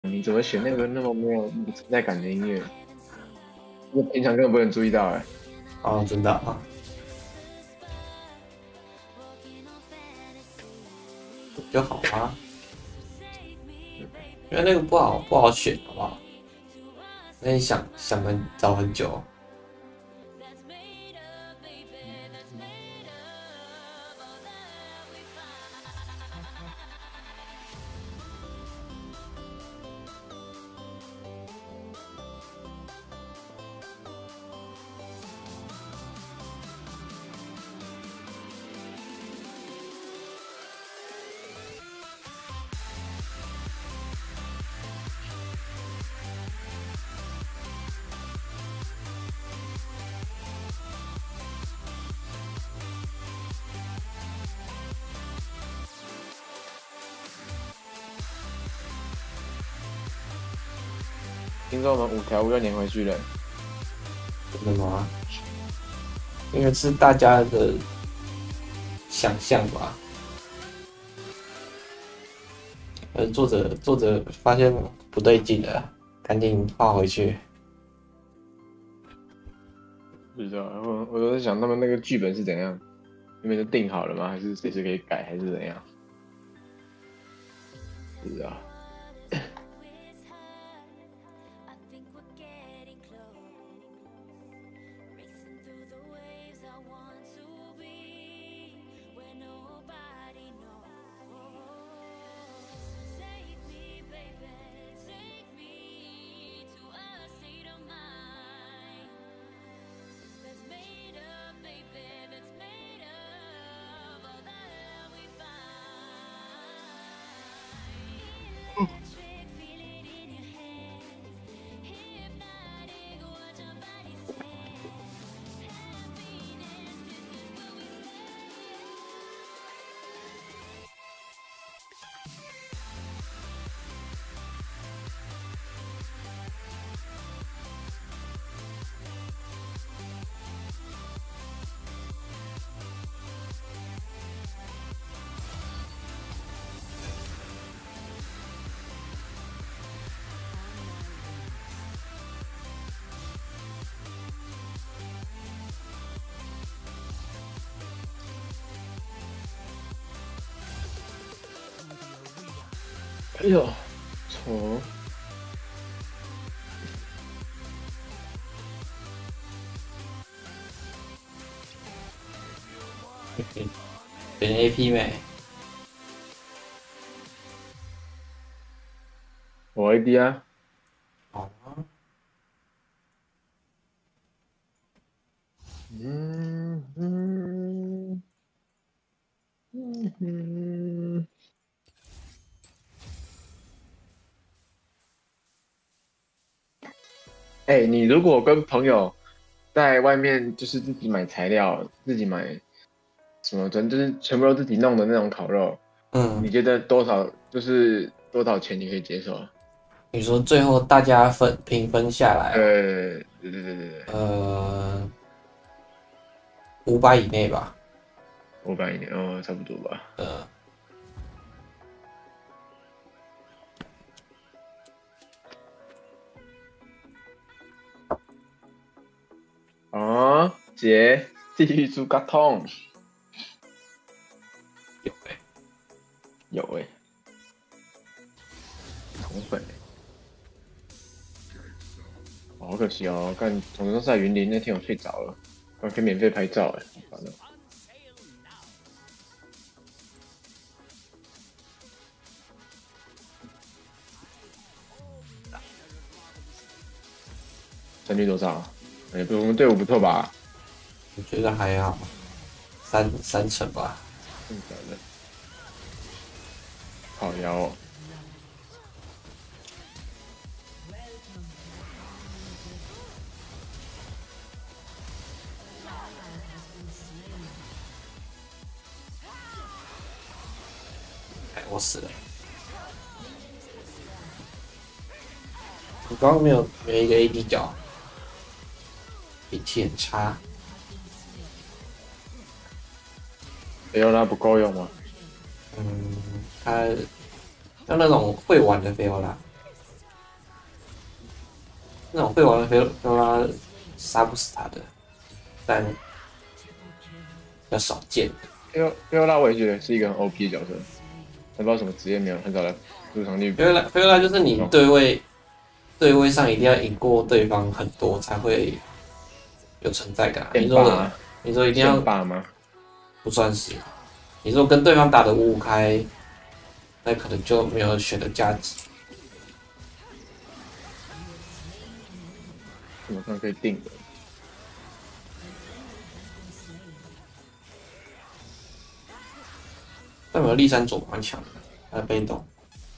你怎么选那个那么没有存在感的音乐？我平常根本不能注意到哎。 哦，真的啊，就好啊，因为那个不好选，好不好？那你找很久。 听说我们5条悟又粘回去了。 真的吗？因为是大家的想象吧。作者发现不对劲了，赶紧画回去。 不知道，我都在想他们那个剧本是怎样，那边都定好了吗？还是随时可以改，还是怎样？不知道。哎呦，错。 选 AP 没？ 我 AD 啊。 哦， 嗯嗯嗯嗯。哎，你如果跟朋友在外面就是自己买材料，自己买什么，就是全部都自己弄的那种烤肉， 嗯， 你觉得多少就是多少钱你可以接受啊？ 你说最后大家平分下来哦， 对对对对对。 呃，500以内吧。 500以内哦，差不多吧。 呃， 哦，姐，地狱猪嘎痛。 有诶、 有诶、宠粉欸。哦好可惜哦，干总决赛云林那天我睡着了，还可以免费拍照哎，好烦哦。胜率多少啊？哎，不，我们队伍不错吧？ 我觉得还好，三成吧。 真的假的？好摇哦。 哎，我死了。我刚刚没有一个 AD 角，脾气很差。 哎呦，那不够用吗？ 嗯，他像那种会玩的 f 欧啦， 那种会玩菲欧拉杀不死他的，但比较少见。 菲欧拉我也觉得是一个很 OP 的角色，但不知道什么职业没有很少的入场率。 菲欧拉就是你对位上一定要赢过对方很多才会有存在感。你说一定要霸吗？ 不算是，你说跟对方打的5-5开，那可能就没有选的价值。 基本上可以定的。 但有立山左蛮强的，他的被动。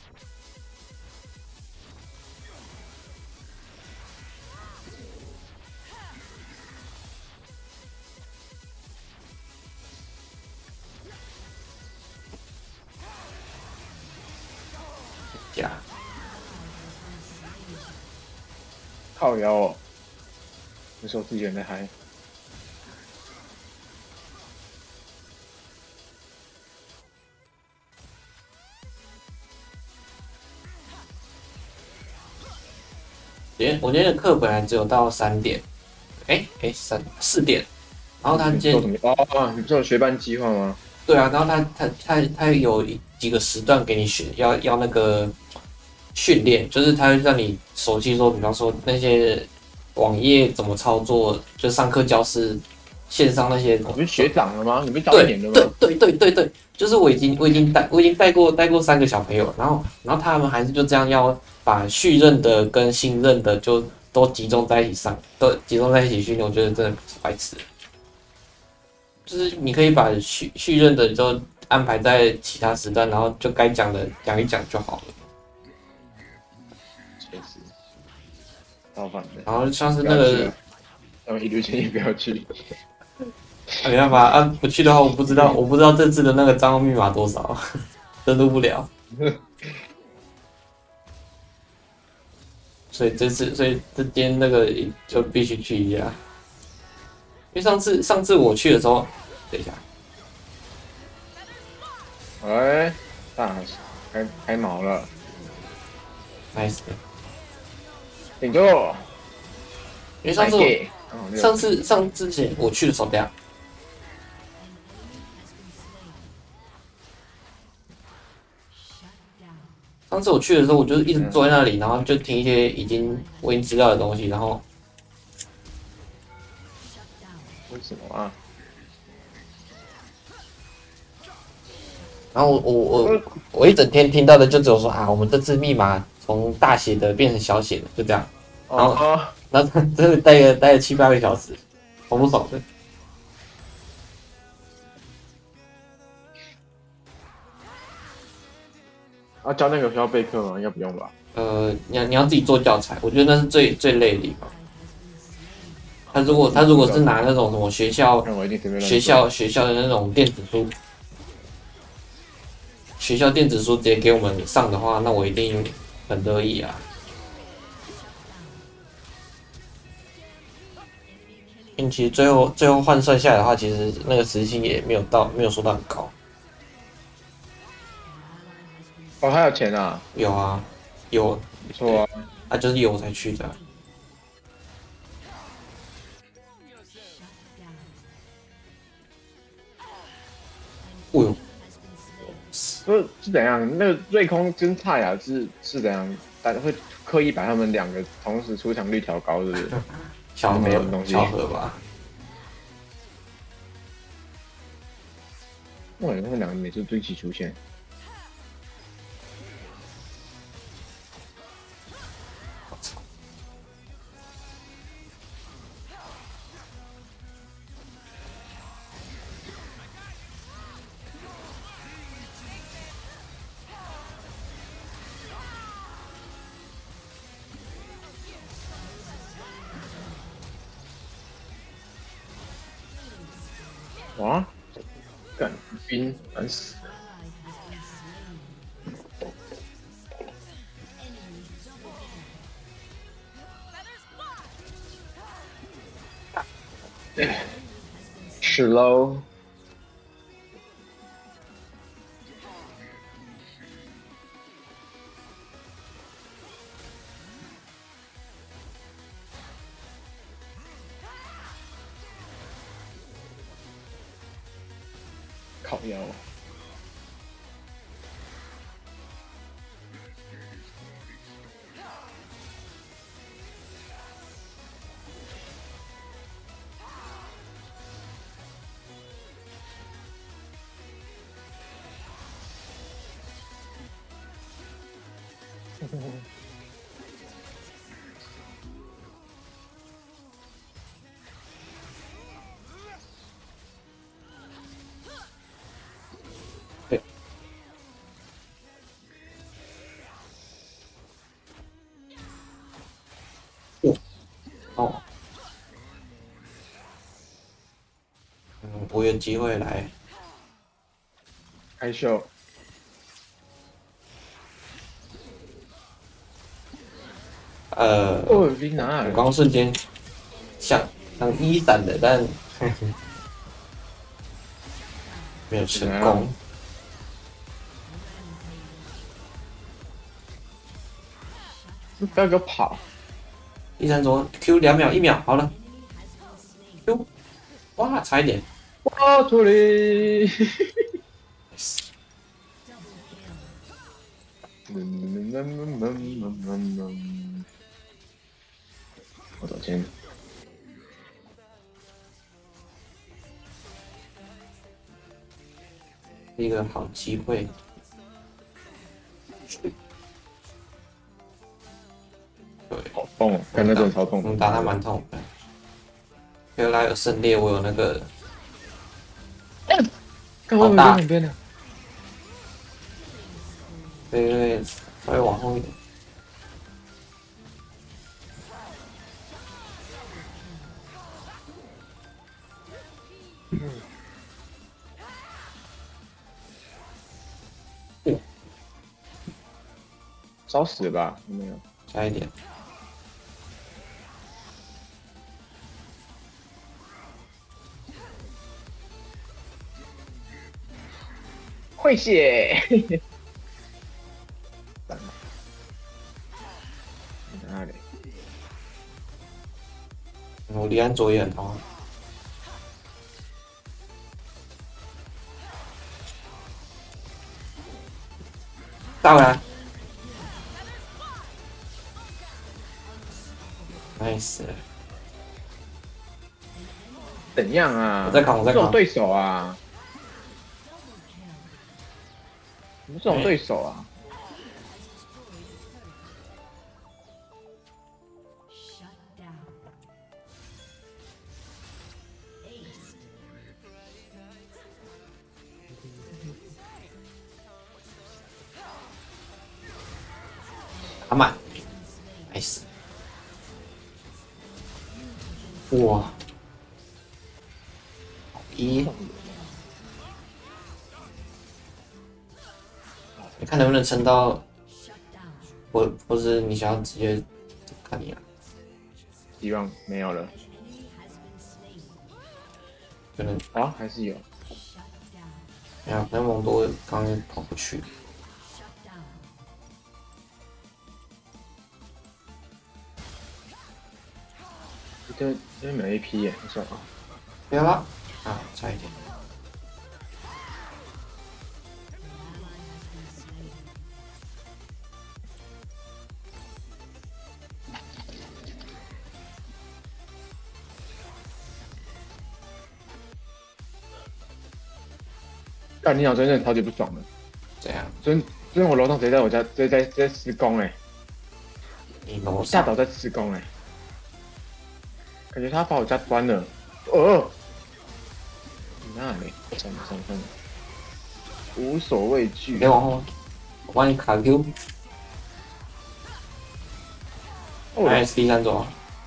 假靠腰哦，那时候自己人在嗨。 我今天的课本来只有到3点，4点，然后他今天你不是有学班计划吗？ 对啊，然后他有几个时段给你选，要那个训练，就是他会让你熟悉说，比方说那些网页怎么操作，就上课教室线上那些。 你不是学长了吗？你不是教1年了吗？ 对，就是我已经带过3个小朋友，然后他们还是就这样要把续任的跟新任的就都集中在一起上，都集中在一起训练，我觉得真的白痴。就是你可以把续任的就安排在其他时段，然后就该讲的讲一讲就好了。 确实，超烦的。 然后像是那个， 他们一律建议不要去。 没办法啊，不去的话我不知道这次的那个账号密码多少，登录不了。所以这间那个就必须去一下。因为上次我去的时候，等一下， 哎，大开毛了 ，nice。 顶住！ 因为上之前我去的时候，这样，上次我去的时候，我就是一直坐在那里，然后就听一些我已经知道的东西，然后为什么啊？ 然后我一整天听到的就只有说啊，我们这次密码从大写的变成小写的，就这样。然后真的待了7-8个小时，好不爽的。 啊，教那个需要备课吗？应该不用吧。 你要自己做教材，我觉得那是最累的地方。他如果是拿那种什么学校的那种电子书，学校电子书直接给我们上的话，那我一定很乐意啊。并且最后换算下来的话，其实那个时薪也没有说到很高。 哦，还有钱啊？ 有啊，有， 不错啊。 就是有才去的。哦呦， 是怎样？那个瑞空跟蔡雅是怎样？大家会刻意把他们2个同时出场率调高，是不是？ 巧合吧？ 为什么他们2个每次都一起出现？ 我操！ 哇！干晕，烦死了！是喽。 腰。 对，哦，我有机会来， 开秀，哦，你哪我了？ 刚瞬间想一闪的，但没有成功。 不要给我跑！ 一闪左 Q 2秒1秒，好了 Q， 哇，差一点。 哇，处理！我走先。 一个好机会。对， 好痛哦！看那真的超痛。 打他蛮痛的。原来有胜利，我有那个。 好大。边的。 对，稍微往后一点。 烧死了吧？有没有？ 差一点。 会血。哪里？ 我离安卓也很痛。打回来。nice。 怎样啊？ 我在扛，我在扛。 这种对手啊，什么这种对手啊？ 打满 ，nice。哇，一，你看能不能撑到，或是你想要直接看你啊？ 希望没有了， 可能啊还是有， 没有，那蒙多刚刚跑不去。 这没有 AP 耶，算了。 不要了，啊，差一点。 干你好，真的超级不爽的。 怎样？ 昨天我楼上直接在我家，直接在施工哎、 你楼上下岛在施工哎、感觉他把我家关了。那里，算了，无所畏惧。 别往后，我帮你卡 Q。S 第3种。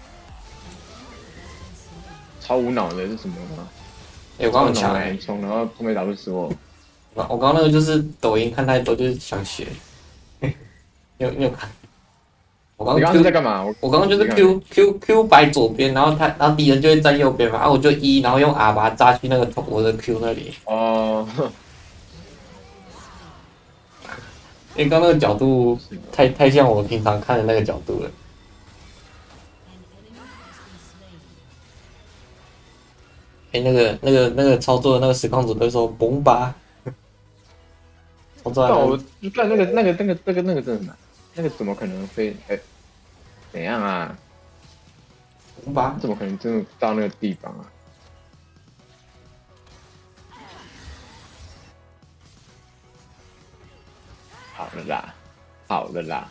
超无脑的，是什么吗？ 我刚很强很冲，然后后面打不死我。 我刚那个就是抖音看太多，就是想学。你有看？我刚刚在干嘛？ 我刚刚就是 Q 摆左边，然后敌人就会站右边嘛，我就然后用 R 把它扎去那个我的 Q 那里。 哦。 因为刚那个角度太像我平常看的那个角度了。那个操作的那个实况组都说崩吧， 我昨但我晚干那个真的难，那个怎么可能会怎样啊？ 吧， 怎么可能真的到那个地方啊？好了啦，好了啦。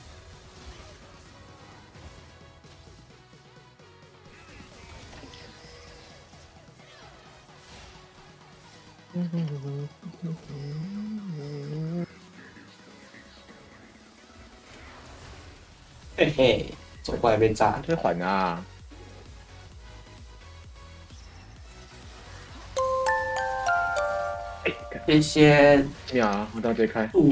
嘿嘿，走过来被炸。 这缓啊！哎，干谢谢你好，我到这开。 蜀，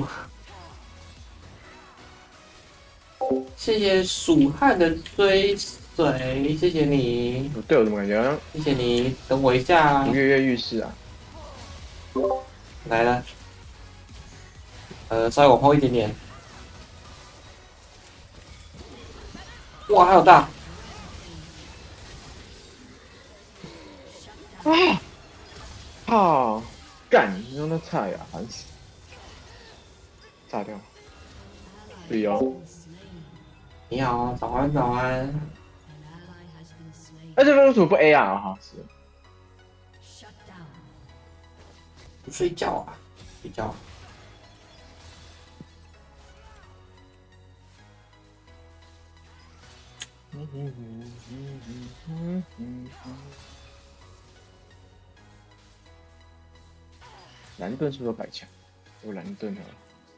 谢谢蜀汉的追随，谢谢你， 不对，我怎么感觉好像谢谢你，等我一下啊， 跃跃欲试啊？ 来了，稍微往后一点点。哇，还有大， 啊！靠！干，你用那菜啊，烦死！炸掉！对哦。 你好，早安早安， 哎，这边为什么不 A 啊？哈，是。 不睡觉啊，睡觉。 蓝盾是不是有百强？有蓝盾的。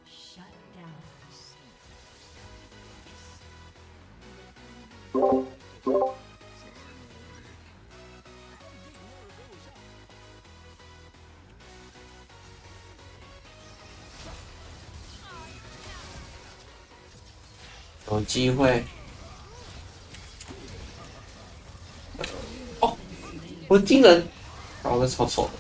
有机会。哦，我的惊人，啊，我的超丑的，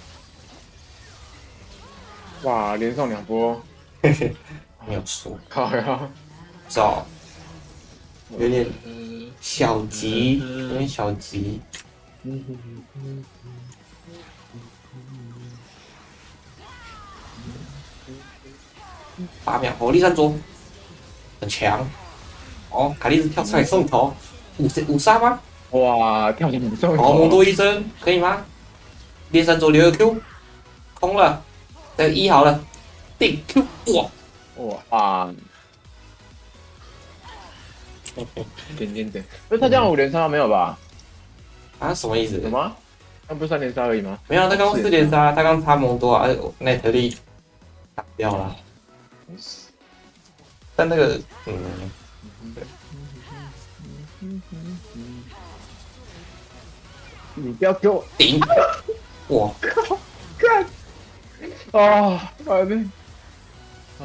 哇，连上2波， 嘿嘿，没有输， 靠呀！ 糟，有点小急，有点小急。8秒，火力三桌，很强。哦，凯莉丝跳出来送头，5杀吗？ 哇，跳进中哦，蒙多医生可以吗？练三周留个 Q，空了，再1好了，定 Q， 哇！ 哇！点，不是他这样5连杀没有吧？ 啊，什么意思？ 什么？那不是3连杀而已吗？ 没有，他刚4连杀，他刚插蒙多啊，奈特利打掉了。但那个， 你不要给我顶！哇靠！干！啊！妈的！啊！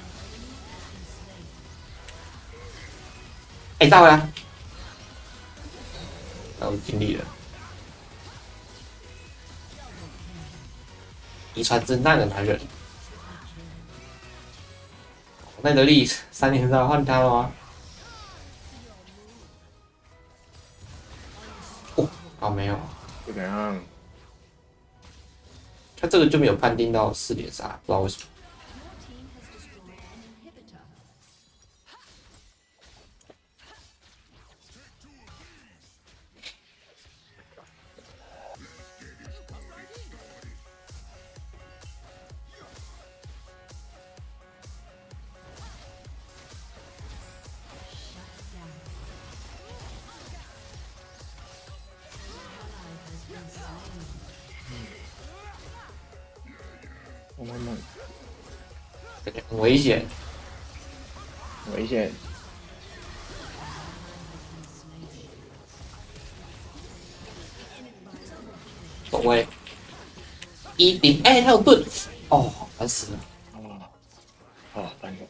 哎，炸回来！那我尽力了。遗传真那个男人，奈德利3连杀换他了吗？哦，啊没有， 就怎样？ 他这个就没有判定到4连杀，不知道为什么。 我慢慢， 感觉很危险。 危险！ 走位1顶，哎，他有盾，哦，烦死了。 哦，烦死！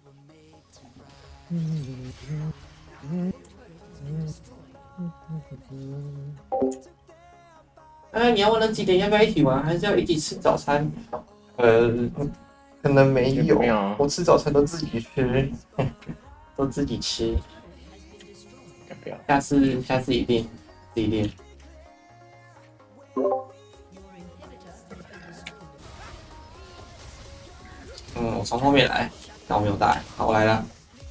哎，你要玩到几点？要不要一起玩？还是要一起吃早餐？可能没有。 没有我吃早餐都自己吃，都自己吃。 要不要？ 下次一定自己练。 我从后面来，但我没有带。好，我来了，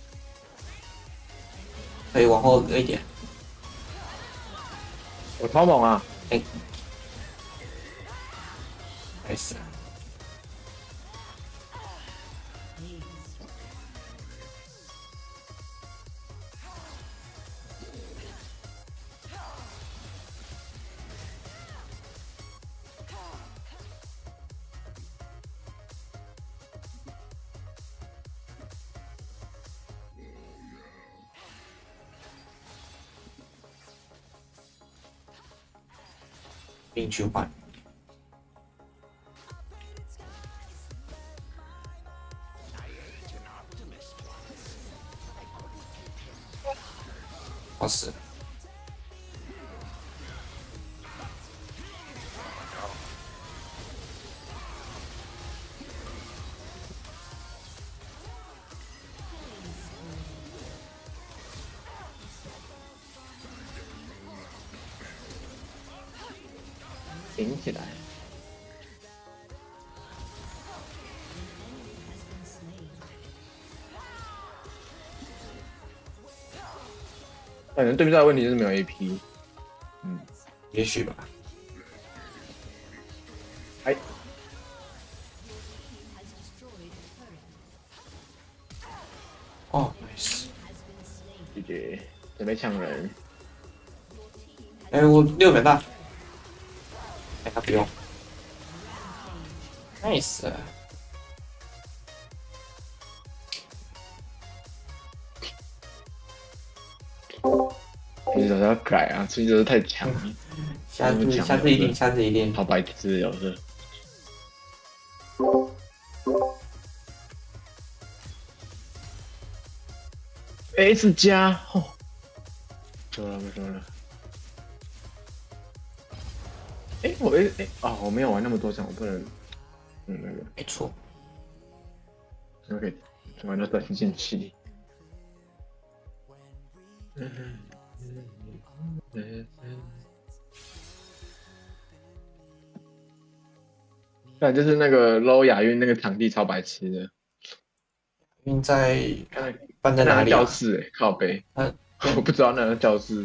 可以往后一点。 我超猛啊！ 哎，没事。并去换。我死。 顶起来。可能对面的问题就是没有 AP。 也许吧。 哎， 哦 ，nice。 姐姐准备抢人。 哎，我6秒大。哎，他不用。nice。 你手要改啊，出就是太强了。 下次一定。 好白痴有的。S 加哦，走了。我没有玩那么多场，我不能，那个。 没错。 OK，玩到短信器。但就是那个 low 亚运那个场地超白痴的， 运在看办在哪里啊？ 教室靠北， 嗯， 我不知道那个教室。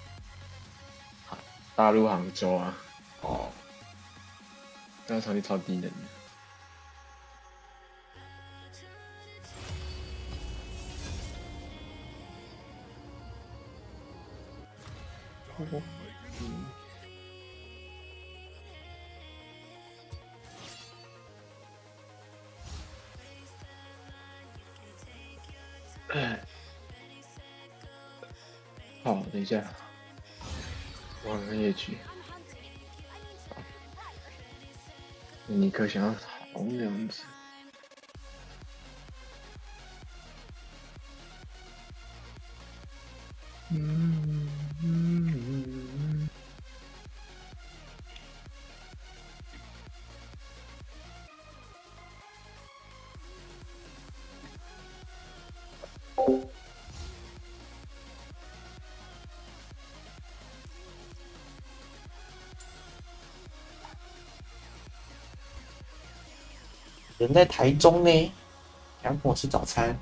大陆杭州啊， 哦， 那个场地超低能的。好，等一下，我看夜曲。尼克想要逃那样子。 人在台中呢，想跟我吃早餐。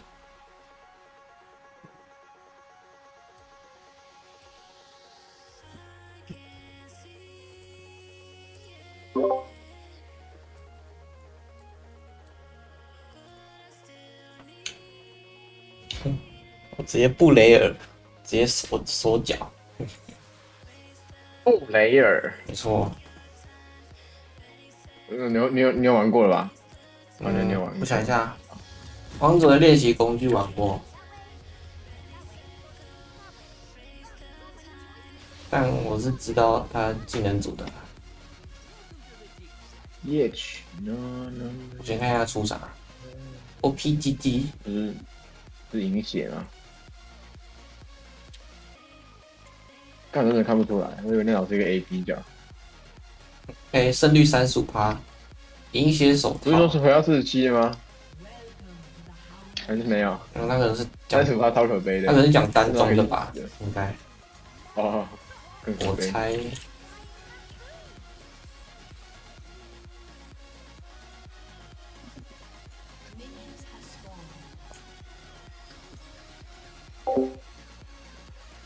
我直接布雷尔，直接锁脚。 布雷尔， 没错。 你有玩过了吧？反正你有玩过。 我想一下，王者的练习工具玩过，但我是知道他技能组的。 夜曲呢？ 我先看一下出啥。OPGG 是银血吗？看真的看不出来，我以为那老是一个 AP 角。 哎，胜率35%，银血手套。 不是说是回到47吗？还是没有？ 那个是讲 35%超可悲的。 那个是讲单中的吧？应该。 哦， 我猜。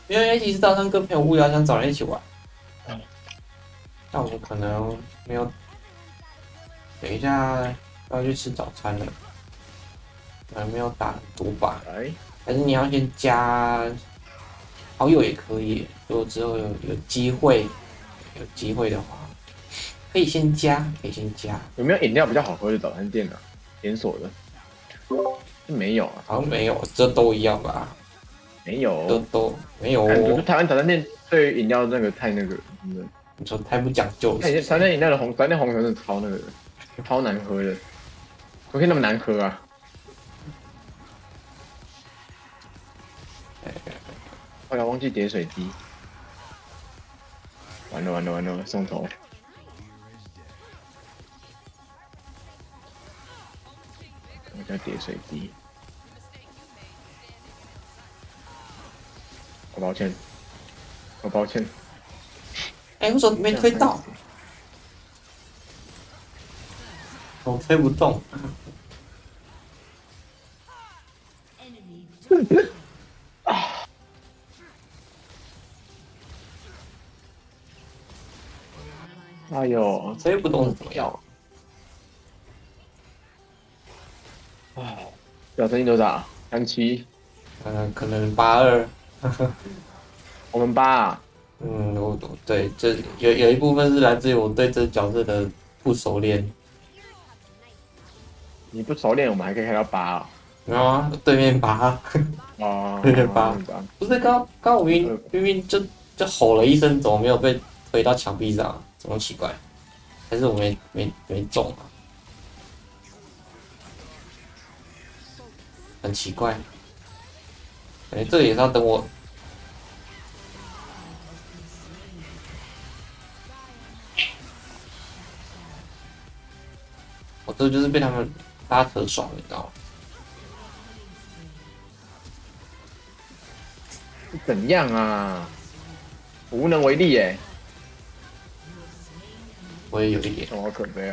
因为其实早上跟朋友无聊，想找人一起玩。但我可能没有，等一下要去吃早餐了，可能没有打很多吧。 来， 还是你要先加好友也可以，如果之后有机会的话，可以先加，可以先加。 有没有饮料比较好喝的早餐店啊？连锁的？没有啊， 好像没有，这都一样吧？ 没有。 都没有感觉哦。 台湾早餐店对饮料那个太那个，真的。 你说太不讲究了是不是， 台湾饮料的台湾红茶真的超那个的，超难喝的，怎么可以那么难喝啊？我要忘记叠水滴，完了完了完了，送头。我叫叠水滴，我抱歉，我抱歉。 哎，我怎么没推到？我推不动。 哎呦， 推不动是怎么样？ 哎，表声音多少？37。 可能82。 我们8啊。 我对这有一部分是来自于我对这角色的不熟练。 你不熟练，我们还可以开到8啊。 没有啊，对面拔， 哦， 对面拔，不是刚我明明就吼了一声，怎么没有被推到墙壁上？怎么奇怪？还是我没中啊？很奇怪。哎，这个也是要等我。我这就是被他们拉扯爽，你知道吗？ 怎样啊？我无能为力耶。 我也有一点。 好可悲啊！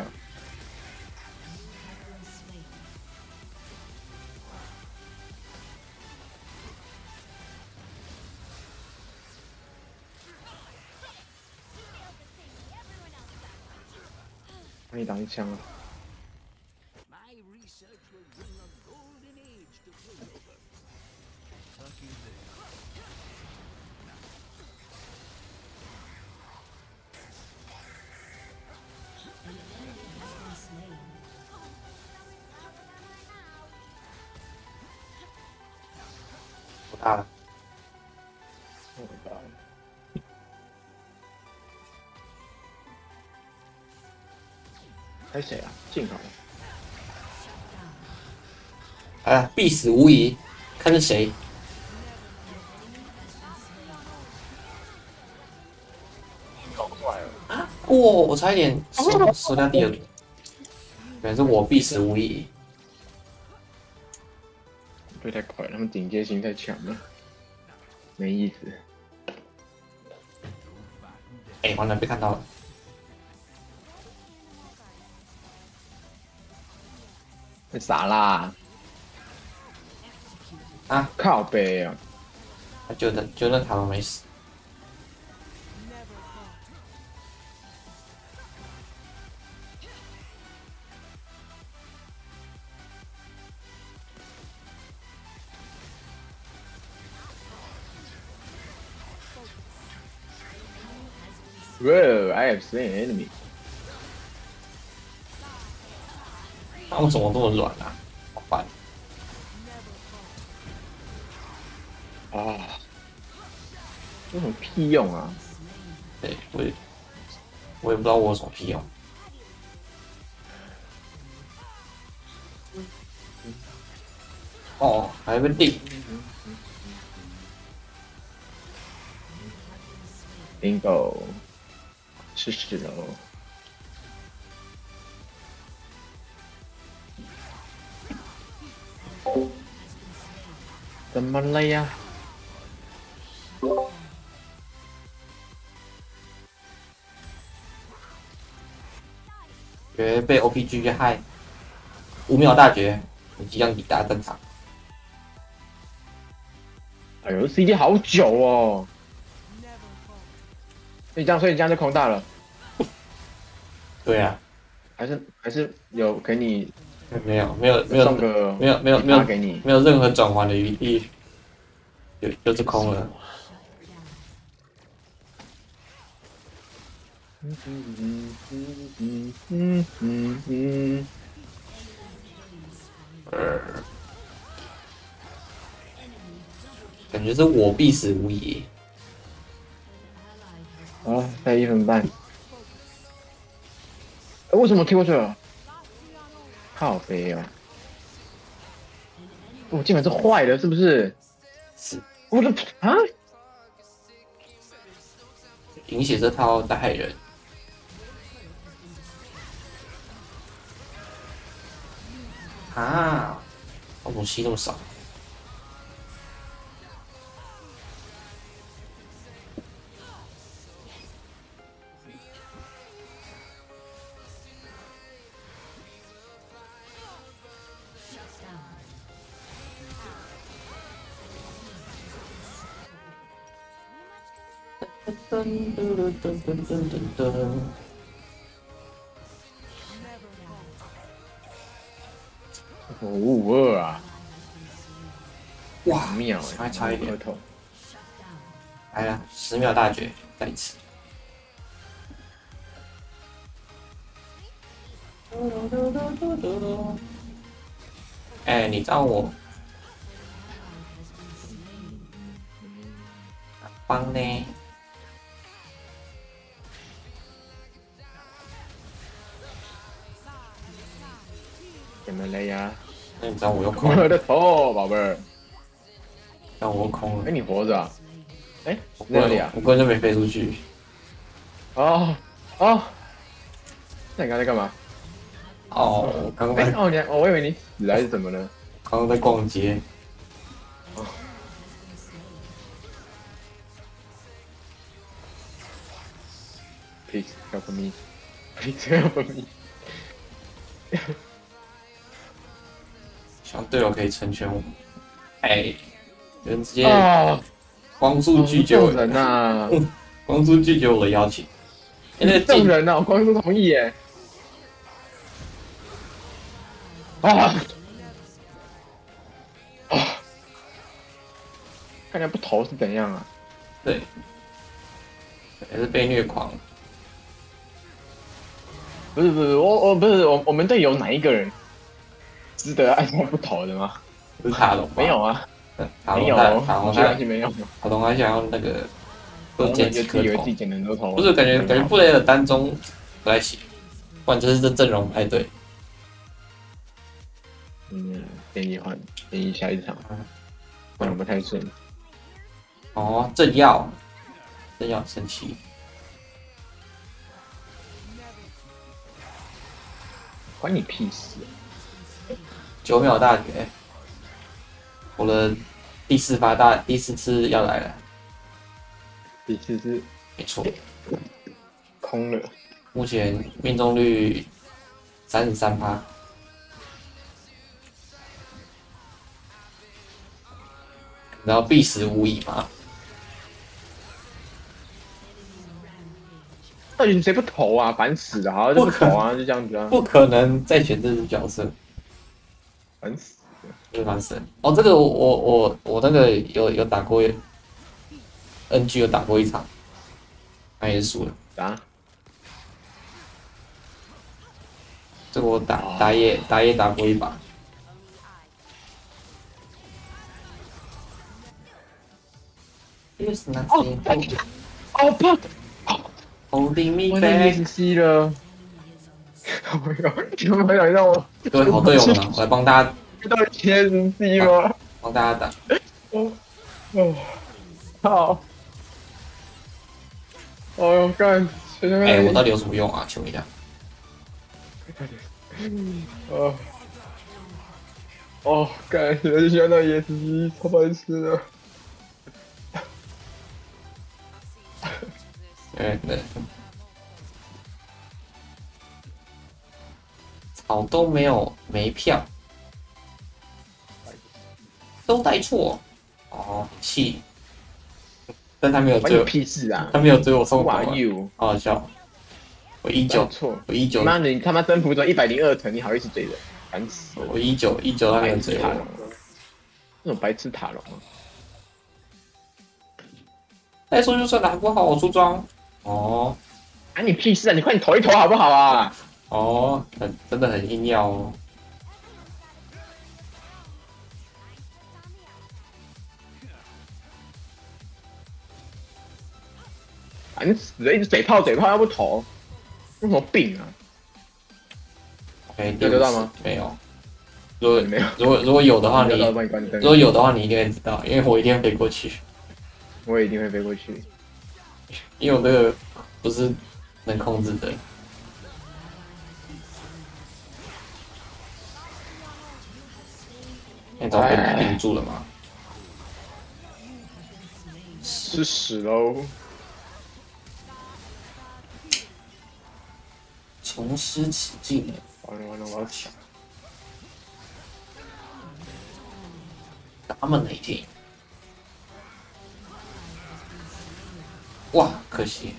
帮你挡一枪啊！ 我大了。 开谁啊？幸好。 哎呀，必死无疑，看是谁。 搞坏了啊！哇，我差一点收掉第二个，原来是我必死无疑。 对，太快了，他们警戒心太强了，没意思。 哎，完了，被看到了。 太傻啦！ 啊， 靠背啊！ 就那塔罗没死。 Whoa, I have seen an enemy. 那我怎么这么软啊？好烦。 啊！有什么屁用啊？ 对，我也不知道我有什么屁用。哦，还有个定。 Bingo， 吃屎喽！怎么了呀？ 绝被 OPG 害，5秒大绝，你即将抵达战场。 哎呦， 呦，CD 好久哦。所以你这样就空大了。 对啊， 还是有给你没有送个给你。 没有任何转换的余地，就是空了。感觉是我必死无疑。 啊，才1分半。为什么踢过去了？靠背啊！我基本是坏的，是不是？ 是。 我的啊！ 饮血这套太害人。啊！我怎么吸这么少？噔噔噔噔噔噔噔。 5-2啊！ 哇， 妙哎， 还差一点。 头。 来了，10秒大绝，再一次。哎，你让我帮呢？ 怎么了呀？ 那你知道我又空了。 我的头，宝贝儿。 让我又空了。 哎，你活着啊？哎， 我哪里啊？ 我根本就没飞出去。 哦哦，那你刚才干嘛？ 哦，我刚刚在我以为你死还是怎么呢？ 刚刚在逛街。 哦。Please help me. Please help me. 希望队友可以成全我。哎，人直接光速拒绝我人呐！ 光速拒绝我的邀请。那众人呐，我光速同意耶！啊！看起来不投是怎样啊？ 对，也是被虐狂。 不是，我们队有哪一个人值得按下不投的吗？ 是塔隆没有啊， 没有，塔隆他没有。 塔隆还想要那个多捡几颗头， 捡很多头。 不是感觉布雷尔单中不太行，不然就是这阵容不太对。 建议下一场，换不太顺。 哦，正要生气。 关你屁事 ！9秒大绝，我的第4次要来了。 第4次， 没错， 空了。 目前命中率33%。然后必死无疑嘛。 到底谁不投啊？烦死了！好，就不投啊，就这样子啊。 不可能再选这只角色， 烦死了， 真烦死了。哦，这个我那个有打过 ，NG 有打过一场，那也是输了。 啊？ 这个我打野打过一把。There's nothing holding me 我 back。 ESC 了。你们没有让我各位好队友们，我来帮大家。 遇到 ESC 吗？ 帮大家打。 好。哦哟，干！ 哎，我到底有什么用啊？请问一下。 干！我就喜欢到 ESC，超白痴的。 对。草都没票，都带错。哦，气。 但他没有关你追我， 屁事啊他没有追我送 ！Who 走 are 啊， you？ 好好笑。我19， 错， 我19， 妈的，你他妈征服者102层，你好意思追人？烦死了！ 我19，他没有白追我。 痴塔隆，那种白痴塔隆啊！ 再说就算打不好，我出装。哦啊，你屁事啊！你快点投一投好不好啊？ 哦，真的很硬要哦。 烦死了，一直嘴炮要不投，有什么病啊？ 哎， 有留到吗？ 没有。如果没有， 如果有的话， 留到帮你关灯。 如果有的话，你一定会知道，因为我一定会飞过去， 我也一定会飞过去。 因为我这个不是能控制的。那早被顶住了吗？ 吃屎喽！ 重施此境， 完了，我要抢。 Dominating， 哇，可惜。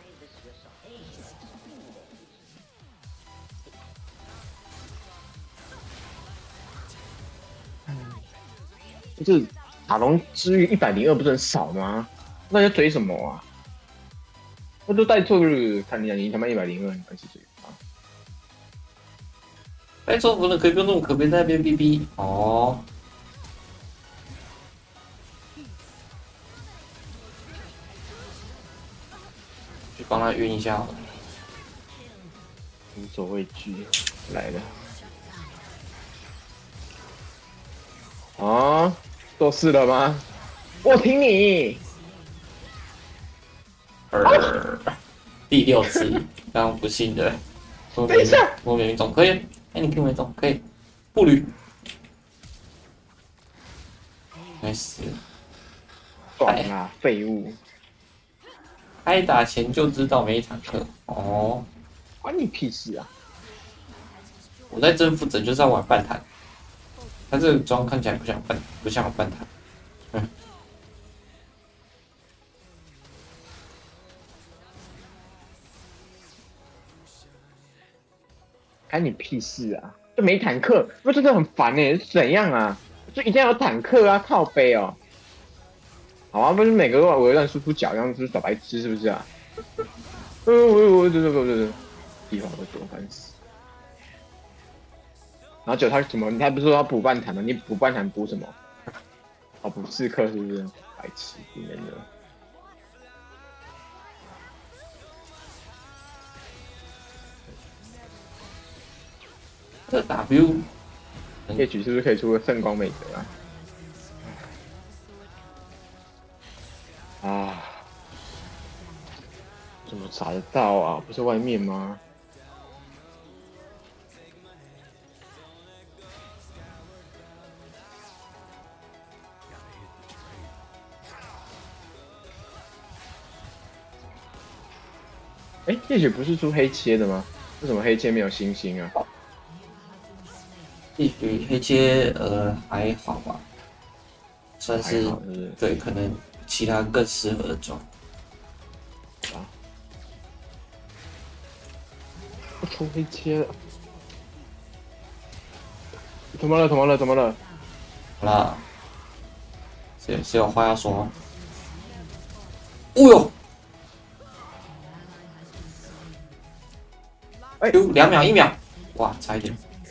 就是塔隆之于102不是很少吗？那要追什么啊？那就带错了，看你他妈102，你关系追啊？ 带错服了，可以不用那么可悲在那边逼逼哦。去帮他晕一下好了。 无所畏惧，来了。啊，做事了吗？我挺你。 第6次，刚刚不幸的， 等一下， 我没中，可以，哎，你 Q 没中，可以，步履，没死， 爽啊，废物！ 开打前就知道没坦克，哦， 关你屁事啊！ 我在征服者就是要玩半坦，他这个装看起来不像有半坦，嗯。 关你屁事啊！就没坦克，不真的很烦哎，怎样啊？就一定要有坦克啊，靠背哦。好啊，不是每个我让输出脚，然后就是找白痴是不是啊？我地方会多烦死。然后就他什么？你还不是说他补半坦吗？你补半坦补什么？哦，补刺客是不是？白痴，里面的。 这 W， 夜曲是不是可以出个圣光美德啊？啊，怎么查得到啊？不是外面吗？哎，夜曲不是出黑切的吗？为什么黑切没有星星啊？ 也许黑切还好吧，算是还好是不是对，可能其他更适合的装。 啊，不出黑切了，怎么了？ 好啦，谁有话要说吗？哦呦， 哎 ，Q 2秒1秒，哇，差一点。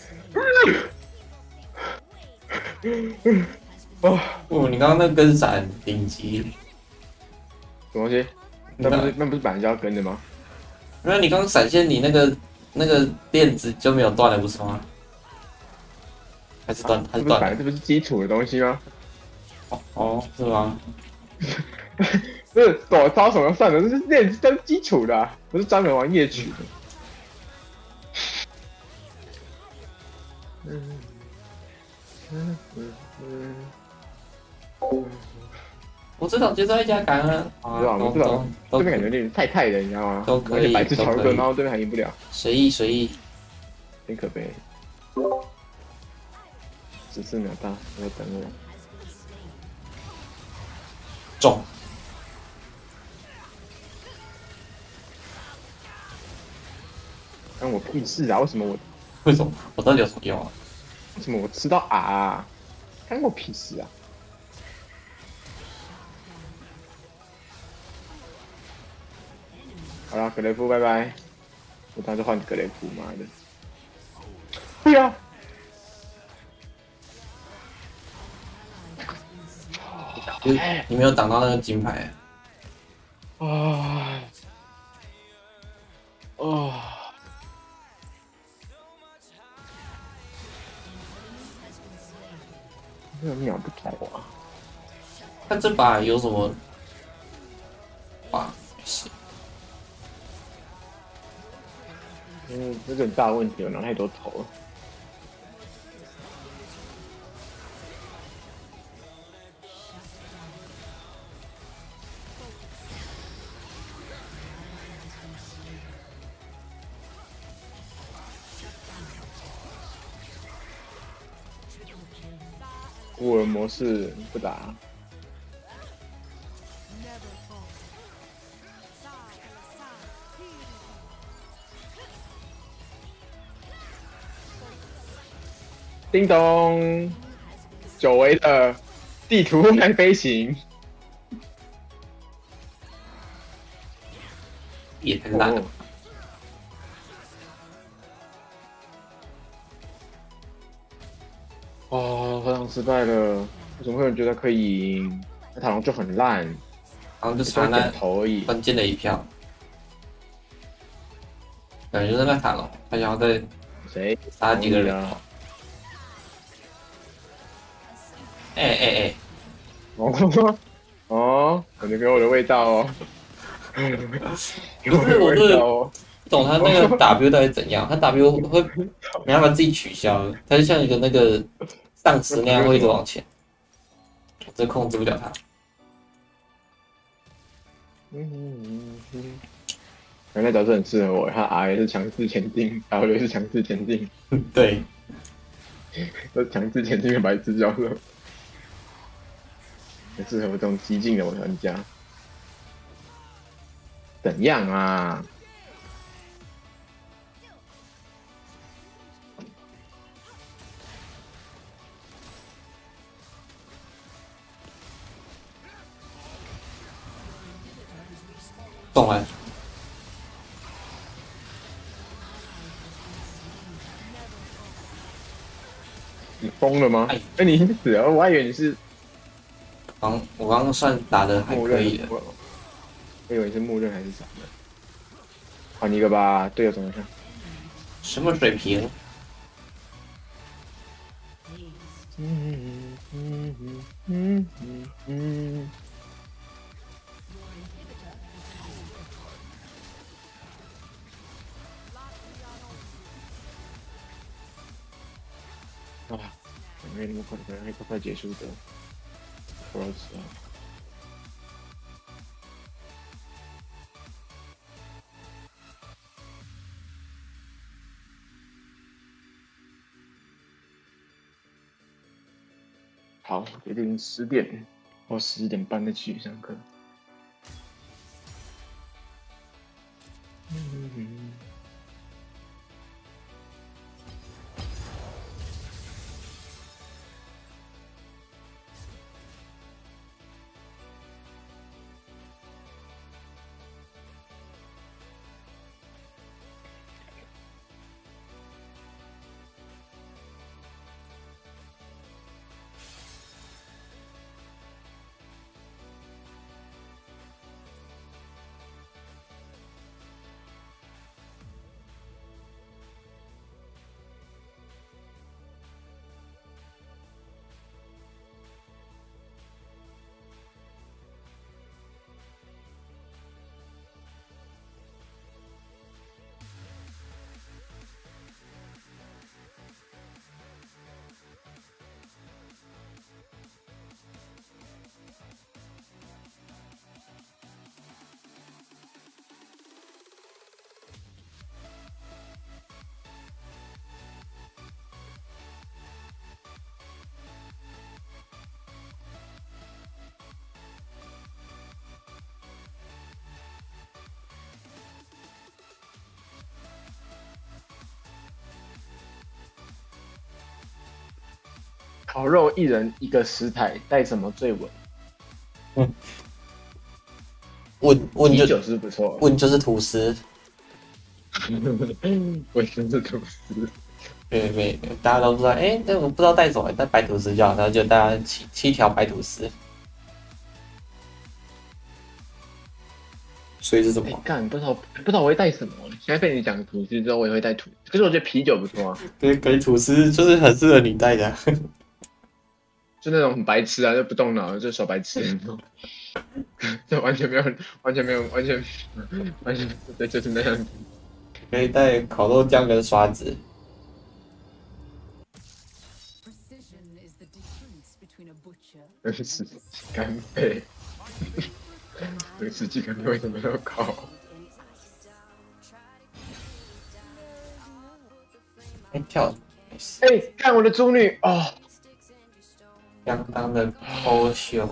哦， 哦，你刚刚那根闪顶级， 什么东西？那不是本来就要跟的吗？ 因为你刚刚闪现，你那个链子就没有断了，不是吗？还是断？还是断了？ 这不是基础的东西吗？ 哦，是吗？ 不是躲招什么算了，这是练这是基础的、啊，不是专门玩夜曲的。 我知道节奏在加感恩啊， 知道，我知道， 都这边感觉有点太的，你知道吗？ 都可以， 白痴都可以， 乔哥，然后对面还赢不了， 随意， 挺可悲。14秒到，我等我。 中， 关我屁事啊！ 为什么？我到底有什么用啊？ 为什么我吃到啊？关我屁事啊！好了，格雷夫拜拜。我当时换格雷夫，妈的！不要！ 你没有挡到那个金牌。 啊！哦！这个秒不太啊！ 他这把有什么？哇，是。 这个很大的问题，我拿太多头了。乌尔模式不打。叮咚，久违的地图来飞行， 也太烂了。 哦，好像失败了。为什么会有人觉得可以赢？那塔隆就很烂， 然后就差那头而已。 关键的一票，感觉就是那塔隆，他想要再谁杀几个人。哎， 哦哦，感觉给我的味道哦。 不是，我是不懂他那个 W 到底怎样，他 W 会没办法自己取消，他就像一个那个丧尸那样会一直往前，我真控制不了他。 原来角色很适合我，他 R 也是强制前进，W 也是强制前进， 对， 都强制前进的白痴角色，很适合我这种激进的玩家。怎样啊？ 懂了。 你疯了吗？哎，你死了！我还以为你是。 我刚刚算打的还可以的。 我以为是木刃还是啥的。换一个吧，队友怎么样？ 什么水平？ 啊，没那么快，可能还快结束的。不知道。好，决定10点或11点半再去上课。 烤肉一人一个食材，带什么最稳？ 问就啤酒是不错， 问就是吐司， 我真是吐司。 没，大家都不知道，那我不知道带什么，带白吐司就好，然后就大家七条白吐司。所以是什么？ 干不知道我会带什么。现在被你讲吐司之后，我也会带吐司。可是我觉得啤酒不错啊， 对，给吐司就是很适合你带的。 就那种很白痴啊，就不动脑，就小白痴那种，就完全没有，对，就是那样子。 可以带烤肉酱跟刷子。 真是干贝，这个吃鸡干贝为什么要烤？ 跳， 看我的猪女哦， 相当的优秀。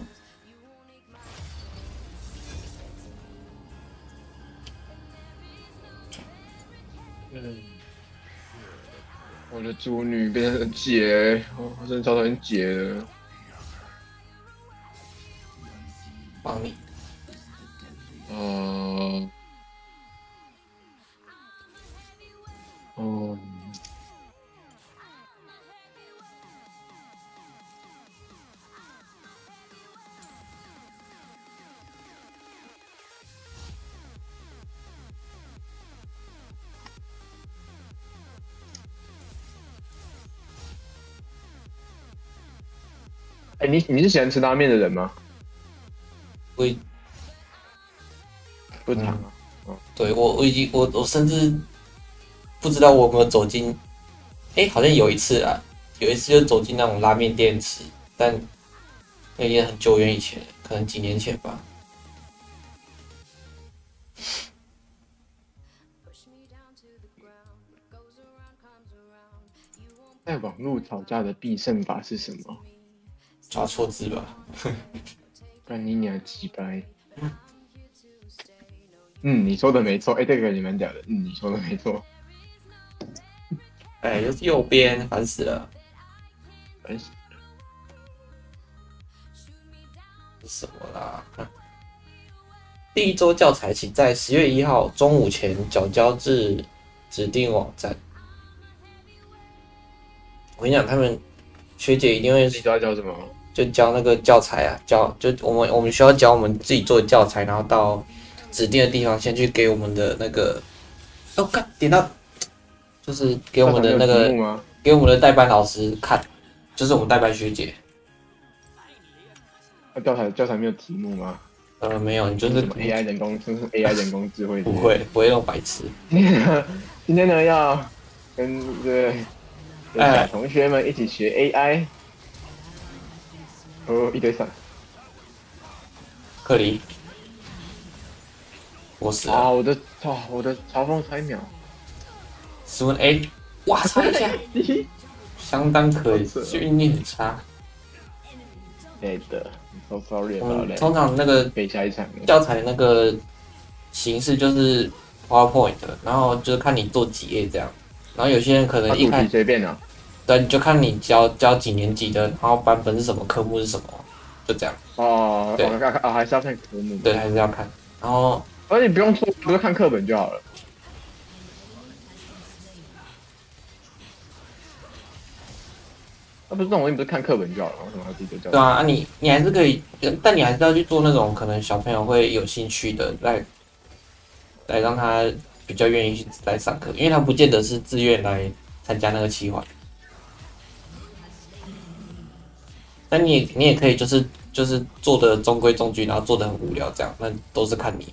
我的猪女变成姐，我真的超讨厌姐的。 帮你。 你是喜欢吃拉面的人吗？ 会， 不常啊。 对我甚至不知道我有没有走进，好像有一次就走进那种拉面店吃，但那也很久远以前，可能几年前吧。 在网络吵架的必胜法是什么？ 抓错字吧。 干你娘鸡掰！你说的没错，这个也蛮屌的。你说的没错。 又是右边，烦死了。 烦死了。 什么啦？第一周教材请在10月1号中午前缴交至指定网站。我跟你讲，他们学姐一定会。 你知道教什么？ 就教那个教材啊，就我们需要教我们自己做的教材，然后到指定的地方先去给我们的那个，点到，就是给我们的那个，给我们的代班老师看，就是我们代班学姐。 教材没有题目吗？ 没有，你就是 AI 人工智慧。 不会那种白痴。 今天呢要跟小同学们一起学 AI。一堆伞。 克里，我死了。 我的嘲讽才秒。 斯文 A， 哇，差一下，相当可以，运气很差。 对的 ，so sorry。 通常那个给下一场教材那个形式就是 PowerPoint， 然后就是看你做几页这样，然后有些人可能一开始随便啊。 对，你就看你教几年级的，然后版本是什么，科目是什么，就这样。对， 还是要看科目。 对，还是要看。然后， 而且你不用做，不是看课本就好了。不是这种东西，不是看课本就好了，为什么要自己教？ 对啊，你还是可以，但你还是要去做那种可能小朋友会有兴趣的，来让他比较愿意去来上课，因为他不见得是自愿来参加那个企划。但你也可以就是做的中规中矩，然后做的很无聊这样，那都是看你。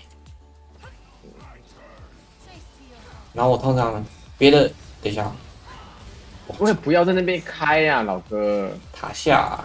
然后我通常别的，等一下， 我也不要在那边开呀，老哥。 塔下、啊。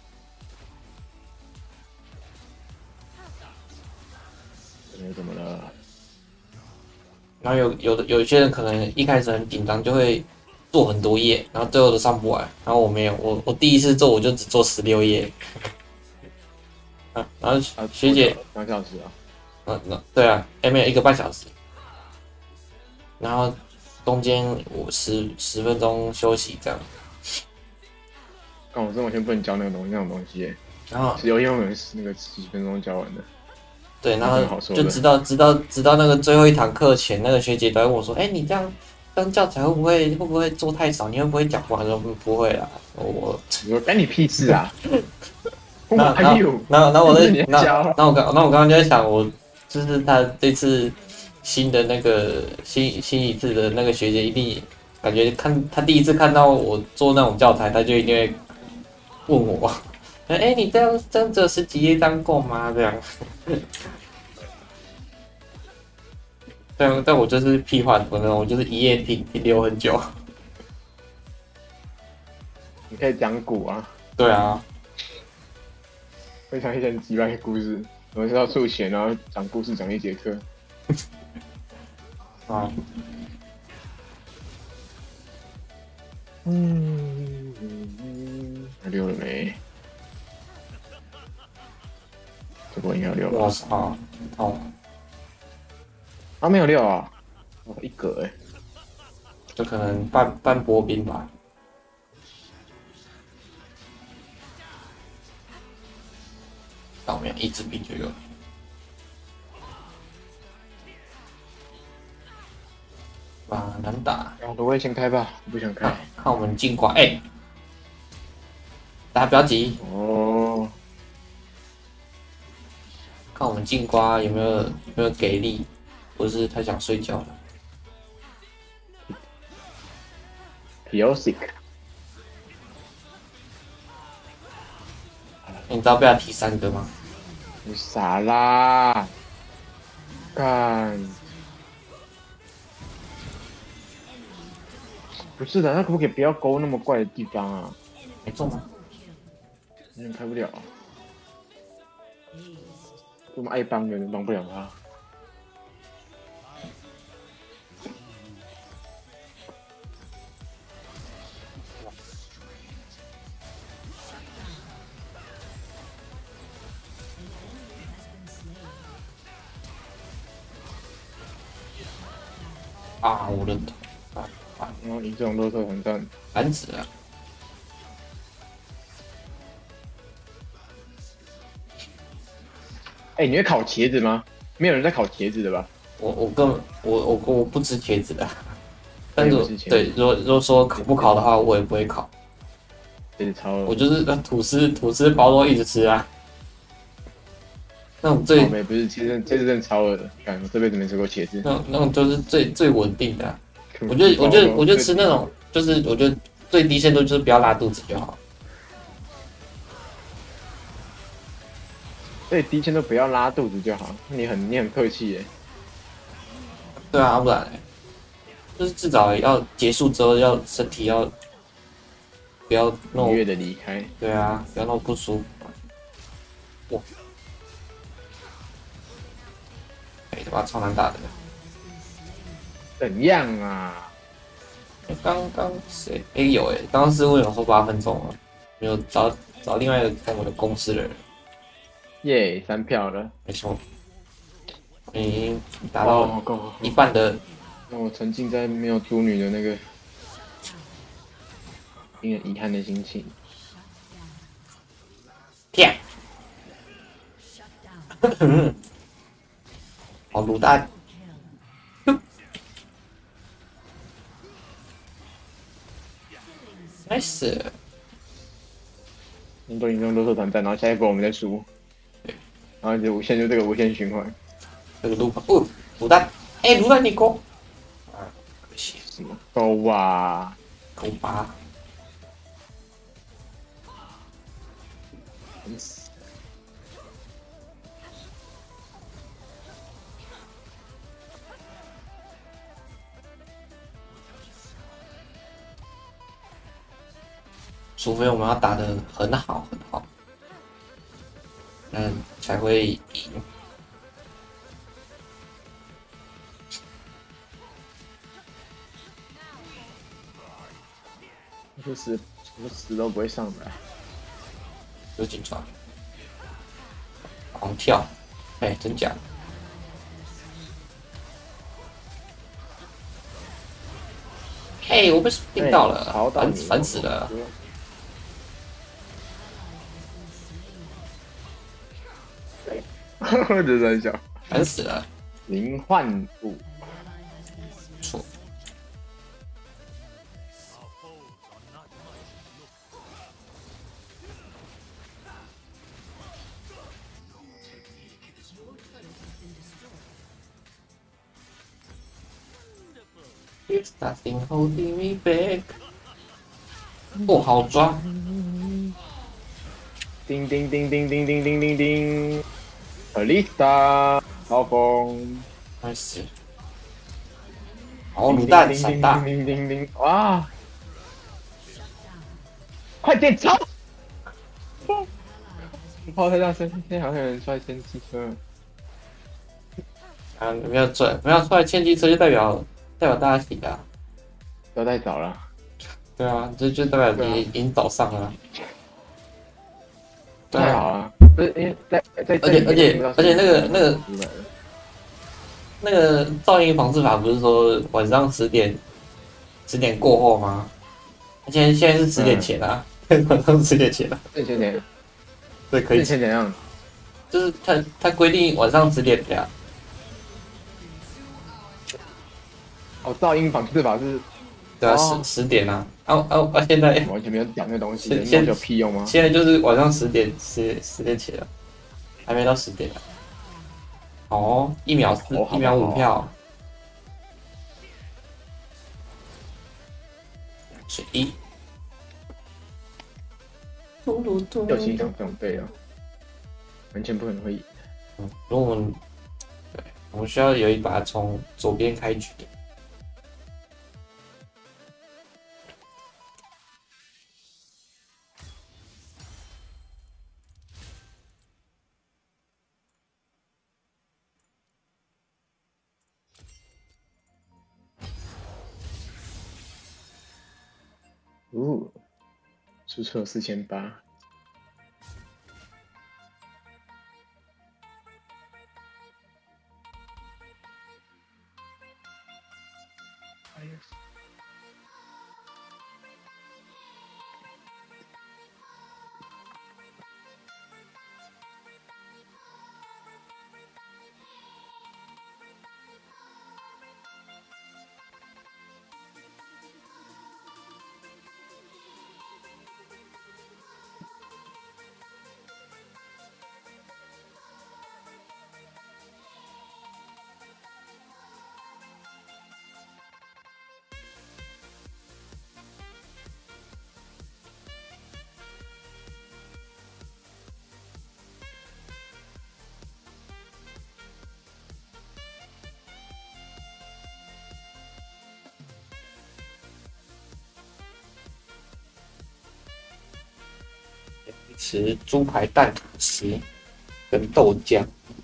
怎么了？ 然后有些人可能一开始很紧张，就会做很多页，然后最后都上不完。然后我没有，我第一次做我就只做16页。然后学姐 2小时啊？ 对啊，没有1个半小时。然后中间我10分钟休息这样。 但我真的完全不能教那种东西耶， 然后只有用那个10分钟教完的。 对，然后有什么好说的就直到那个最后一堂课前，那个学姐都在问我说：“哎、你这样当教材会不会做太少？你会不会讲话？”我说：“不会啦，我。” 我说干你屁事啊！ 那还有， 那我在你教， 我刚刚就在想，我就是他这次新的那个新一次的那个学姐，一定感觉他第一次看到我做那种教材，他就一定会问我，哎、你这样子有10几页当够吗？这样。但我就是屁话不能，我就是一页停留很久。 你可以讲古啊， 对啊， 分享一些几百个故事。我们是要数学，然后讲故事讲1节课。 啊， 6了没？这波应该有6吧？ 我操，哦， 啊，没有6啊，哦，1格哎。 就可能半波兵吧。倒面一支兵就有。哇，难打！ 我也先开吧，我不想开。 看我们进瓜，哎、大家不要急， 哦， 看我们进瓜有没有给力，不是太想睡觉了。 Piosic， 你知道被他踢3个吗？ 你傻啦！干，不是的，那可不可以不要勾那么怪的地方啊？ 没中吗？ 有点开不了，这么爱帮的人帮不了他。 啊，我认同。 然后赢这种乐透团战， 蓝子啊， 哎，你会烤茄子吗？没有人在烤茄子的吧？ 我根本我不吃茄子的。但是我也不吃茄子对，如果说考不考的话，我也不会考。 茄子超我就是吐司包都一直吃啊。那种最没不是茄子真的超恶的，干我这辈子没吃过茄子。 那种就是最稳定的啊、我觉得吃那种，就是我觉得最低限度就是不要拉肚子就好。 对，提前都不要拉肚子就好。你很客气耶。 对啊，不然嘞就是至少要结束之后要身体要不要那种愉悦的离开。 对啊，不要那么不舒服。哇，哎，他妈超难打的。 怎样啊？ 刚刚谁？哎有哎，刚刚是为了说8分钟了，没有找另外一个跟我的公司的人。 耶，3票了。 没错，已经达到够一半的。 让我沉浸在没有猪女的那个令人遗憾的心情。 天，好卤蛋。nice。 你都赢用乐透团战，然后下一波我们再输，然后就无限这个无限循环。 这个卤蛋，哎，卤蛋你勾，啊，可惜， 什么勾啊？ 勾8。 烦死！ 除非我们要打得很好，才会赢。 我死都不会上来。 有紧张，狂跳，哎，真假？嘿，我被冰到了，烦死了！ 这三小， 烦死了。 零换五， 错。It's nothing holding me back。哦，好抓！ 叮叮叮叮叮叮叮叮叮 a l i s a 高峰， nice。好，卤蛋闪大， 叮叮叮叮，哇！快点超！跑太大声，现在好像有人摔先机车。 啊，没有出来牵机车就代表大家起啊。 都太早了。 对啊，这就代表你已经早上了。对太好了，不是因为在而且那个噪音防治法不是说晚上10点过后吗？现在是10点前啊，晚上10点前啊。 10点， 对，可以。 10点怎样？ 就是它规定晚上10点呀。 哦，噪音防治法是。 对啊，10点啊。现在完全没有讲那东西， 现在有屁用吗？ 现在就是晚上10点前了，还没到10点啊。哦，1秒1秒5票。水一。 有欣赏这种队啊，完全不可能会赢。 如果我们需要有一把从左边开局的。 哦，出车4800。 吃猪排蛋吐司跟豆浆。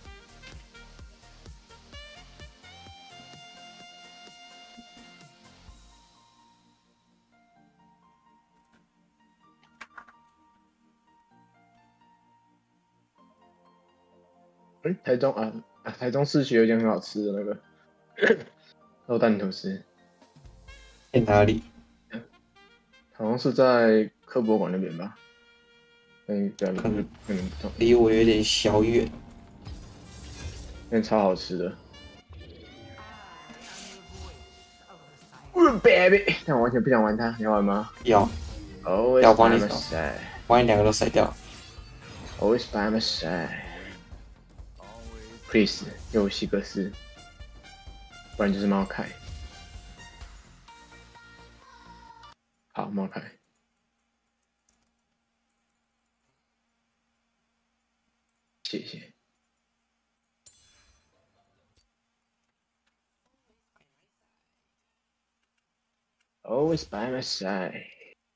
台中台中市区有一间很好吃的那个肉蛋吐司， 在哪里？ 好像是在科博馆那边吧。可能不同， 离我有点小远。 那超好吃的。baby， 但我完全不想玩它，你要玩吗？ 要。 要帮你把你2个都甩掉。 Always by my side。Please， 右西格斯，不然就是猫凯。好，猫凯。谢谢。Always by my side。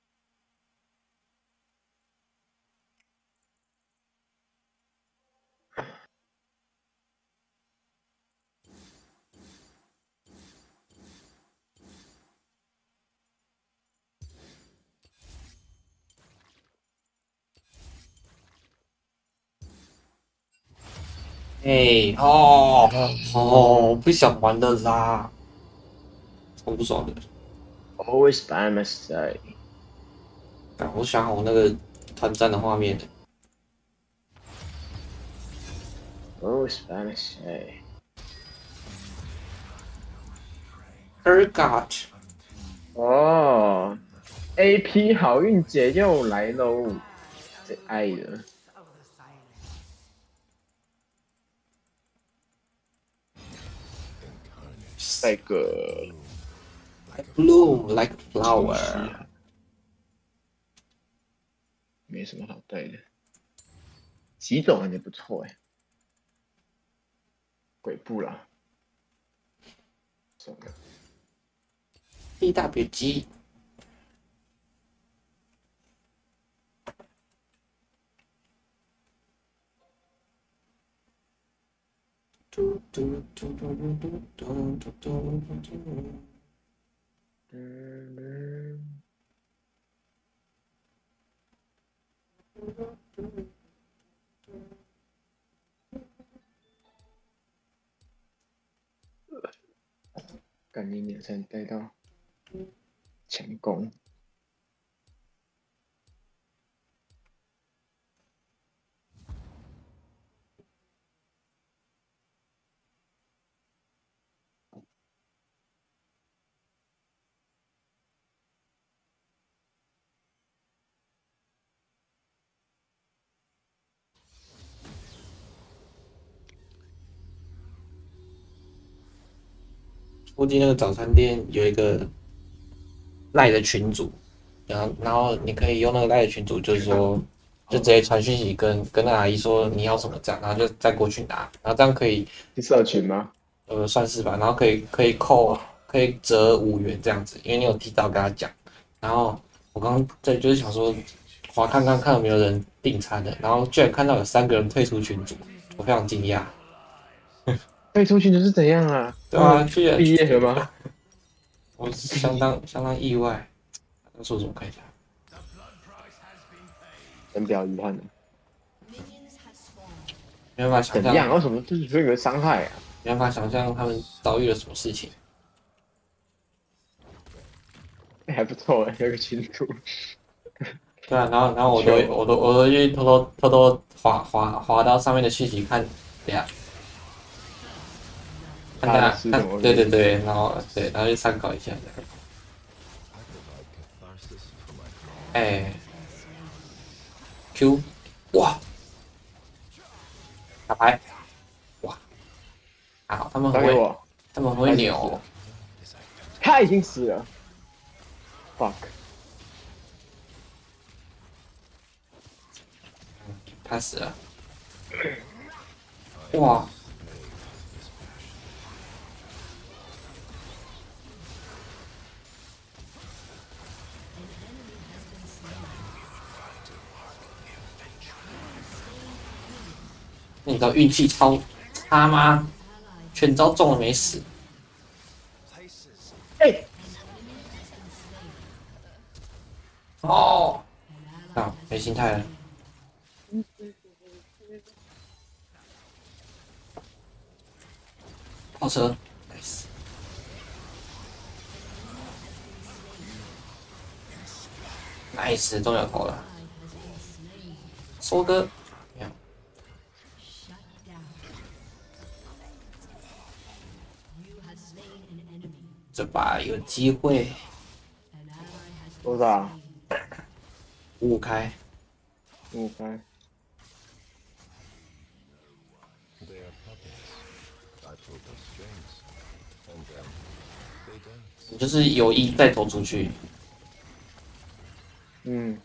不想玩了啦，超不爽的。 Always by my side。 我想好那个团战的画面。 哦，Spanish，哎， Urgot， 哦，AP 好运姐又来喽，最爱的带个 bloom like 清 flower。 晰，没什么好带的，几种感觉不错哎，鬼步啦，算了， DWG，嘟嘟嘟嘟嘟嘟嘟嘟嘟嘟。 嗯，干你脸才能带到强攻。 附近那个早餐店有一个赖的群组，然后你可以用那个赖的群组，就是说就直接传讯息跟那阿姨说你要什么这样，然后就再过去拿，然后这样可以是社群吗？ 算是吧，然后可以扣可以折5元这样子，因为你有提早跟他讲。然后我刚刚在就是想说滑看有没有人订餐的，然后居然看到有3个人退出群组，我非常惊讶。 退出群组是怎样啊？ 对啊，居然毕业了吗？ 我相当意外。那说什么看一下？ 真比较遗憾的。 没办法想怎样？ 象， 为什么就是会有个伤害啊？ 没办法想象他们遭遇了什么事情。 还不错哎，有个群主。 对啊，然后我都去偷偷滑到上面的讯息看，对呀、看他大看， 是什么？ 对，然后去参考一下。哎，Q，哇，打牌，哇，好，他们很会， 交给我， 他们很会扭哦。 他已经死了。fuck， 他死了，哇，那你知道运气超差吗？全招中了没死。 哎， 哦，啊，没心态了。跑车，nice， nice，中了头了。收割，没有，这把有机会多少？ 5开。 5开。 你就是有意再投出去。 嗯，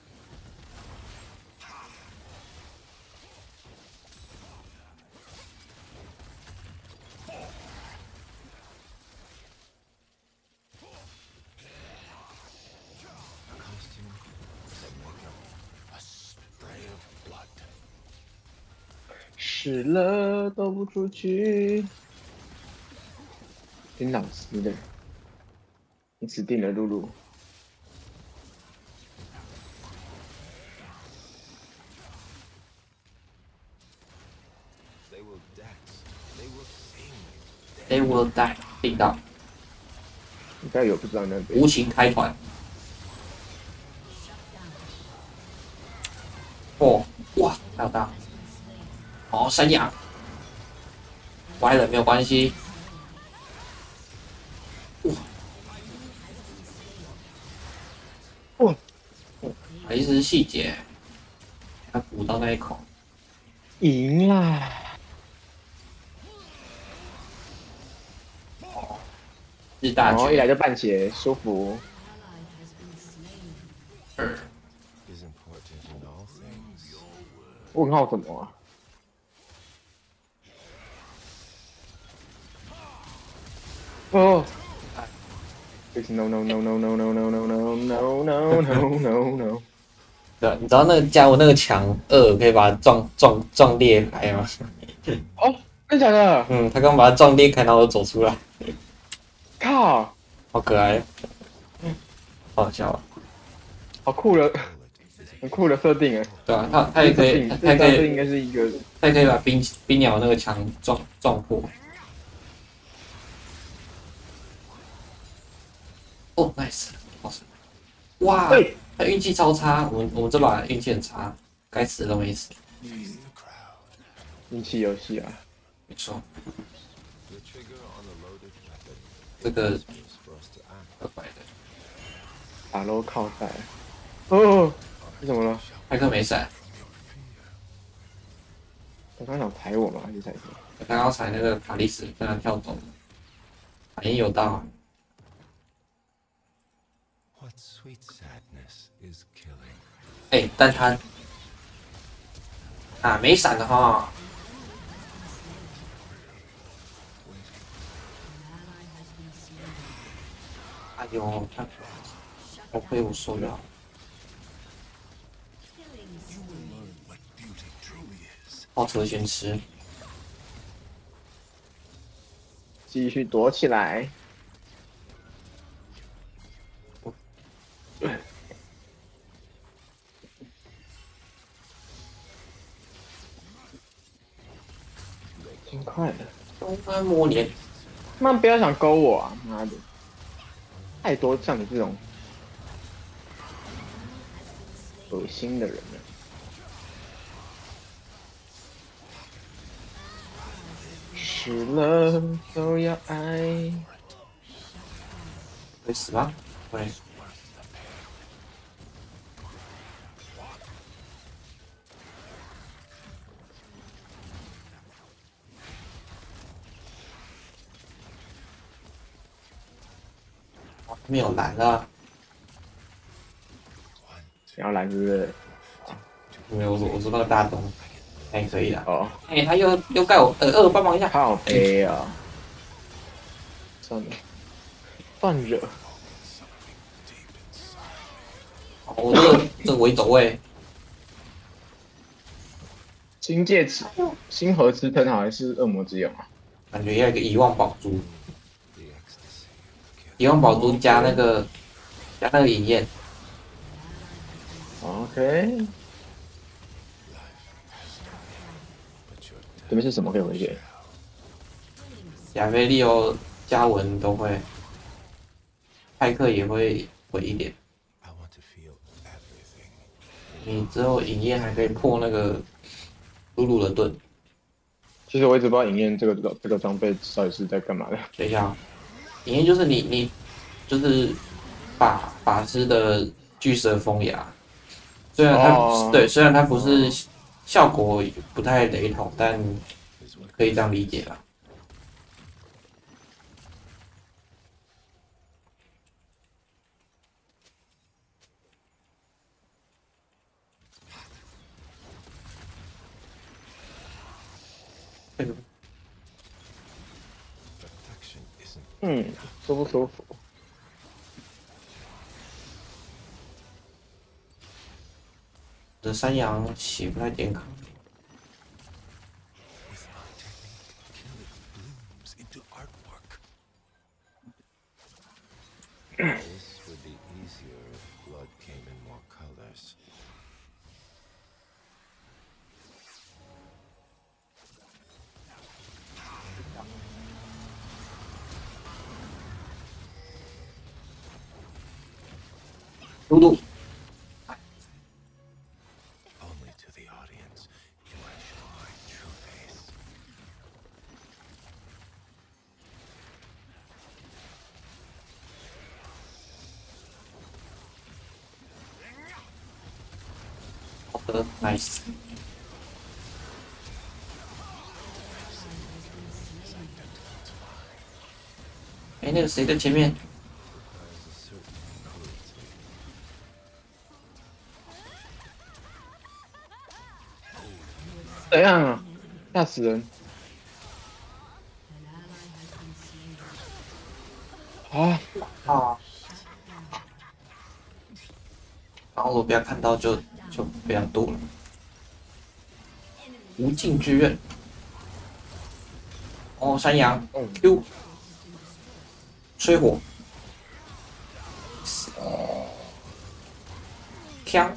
死了都不出去，挺老实的。你死定了，露露。 They will die，听到应该有，不知道那边。 无情开团。哦，哇，打到，哦，山羊， 歪了没有关系。 哇， 还是细节，他补到那一口。 赢啦！ 日大然后一来绝就半血，舒服。 二， 问号什么啊？哦！No no no no no no no no no no no no no no！ 对啊，你知道那个加我那个墙二可以把它撞裂开吗？ 哦，真的假的？ 嗯，他刚把它撞裂开，然后我走出来， 靠， 好可爱，好笑啊。 好酷的，很酷的设定哎。 对啊，他也可以， 这应该是一个他也可以把冰鸟那个墙撞破。哦，nice，好神！哇，他运气超差，我们这把运气很差，该死都没死。 运气游戏啊。 没错，这个怪怪的。 打楼靠赛。哦，你怎么了？ 派克没闪， 他刚想踩我吗？还是踩谁？ 我刚刚踩那个卡莉斯，跟他跳走了，反应有到。哎，但他没闪的哈。哎呦，他我被我收掉。好车先吃， 继续躲起来。挺快的。 东安魔年， 妈不要想勾我啊！妈的，太多像你这种恶心的人了。死了都要爱。 会死吗？会。没有蓝了， 然后来是不是？ 没有，我说那个大东，还可以的。 哦， 哎，他又盖我，二帮忙一下。 靠背啊！算了，断惹。 我这围走位， 金戒指、星河之灯好还是恶魔之眼啊？ 感觉要一个遗忘宝珠，遗忘宝珠加那个银焰， OK，这边是什么可以回血？ 亚菲利欧、嘉文都会，派克也会回一点。你之后银焰还可以破那个露露的盾。 其实我一直不知道影焰这个装备到底是在干嘛的。 等一下，银焰就是你就是法师的巨蛇风牙，虽然它、对，虽然它不是效果不太雷同，但可以这样理解啦。 舒不舒服？ 我的山羊血不太健康。嘟嘟， ，nice。哎，那个谁在前面？ 怎样啊？吓死人！啊啊！然后如果不要看到就不要躲了。无尽之刃。哦，山羊哦， Q 吹火，枪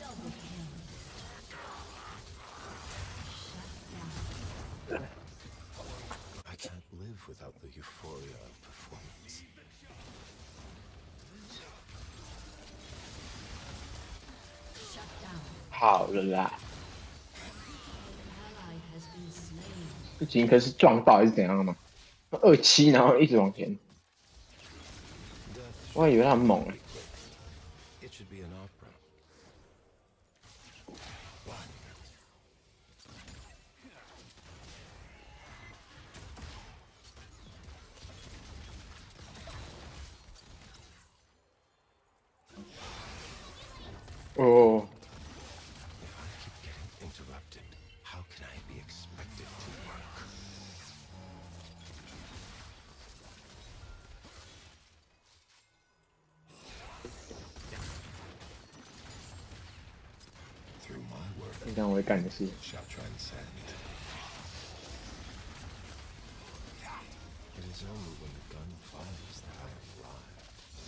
I can't live without the euphoria of performance. 好了啦。这吉克是撞到还是怎样吗？27，然后一直往前。我还以为他很猛欸。 It should be an opera. If 哦， I keep getting interrupted, how can I be expected to work? Through my work, 你看我会干的事。 shall transcend. It is only when the gun fires that I arrive.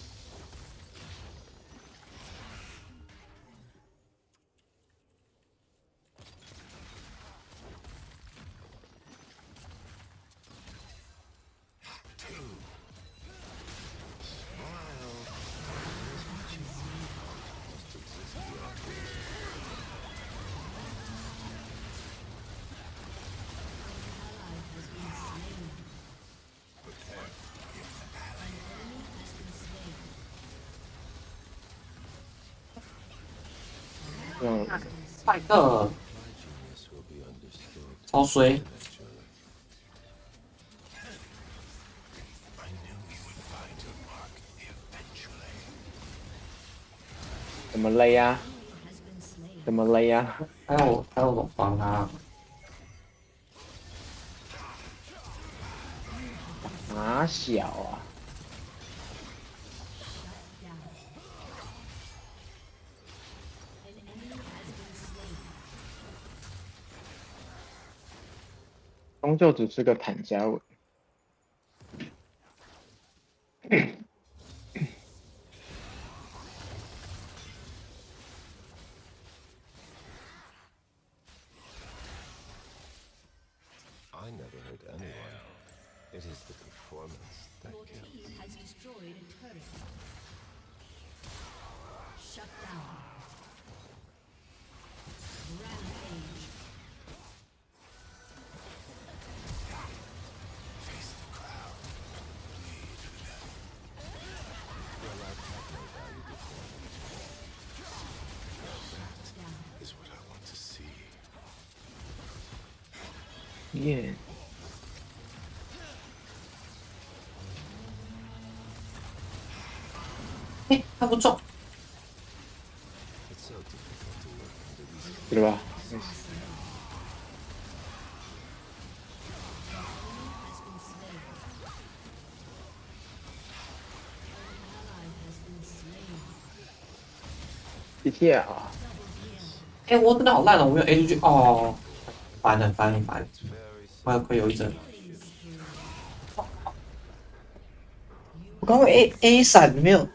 嗯， 快个 My genius will be understood 超衰， eventually. I knew you would find your mark eventually. 怎么勒呀？怎么勒呀？ 还有我帮他， 哪小啊？终究只是个坦加文。 I never hurt anyone. It is the performance that Your kills. team has destroyed a turret. Shut down. Rampage. Face the crowd. Bleed for them. Your life had no value before me. That is what I want to see. 耶！ 哎，他不中， It's so difficult to work under these 对吧？ Has been slain. Ally has been slain. 谢谢啊！ 哎，我真的好烂哦，我没有 A 出去，哦，烦了， very 快有一针， Killing spree. 我刚刚 A 闪没有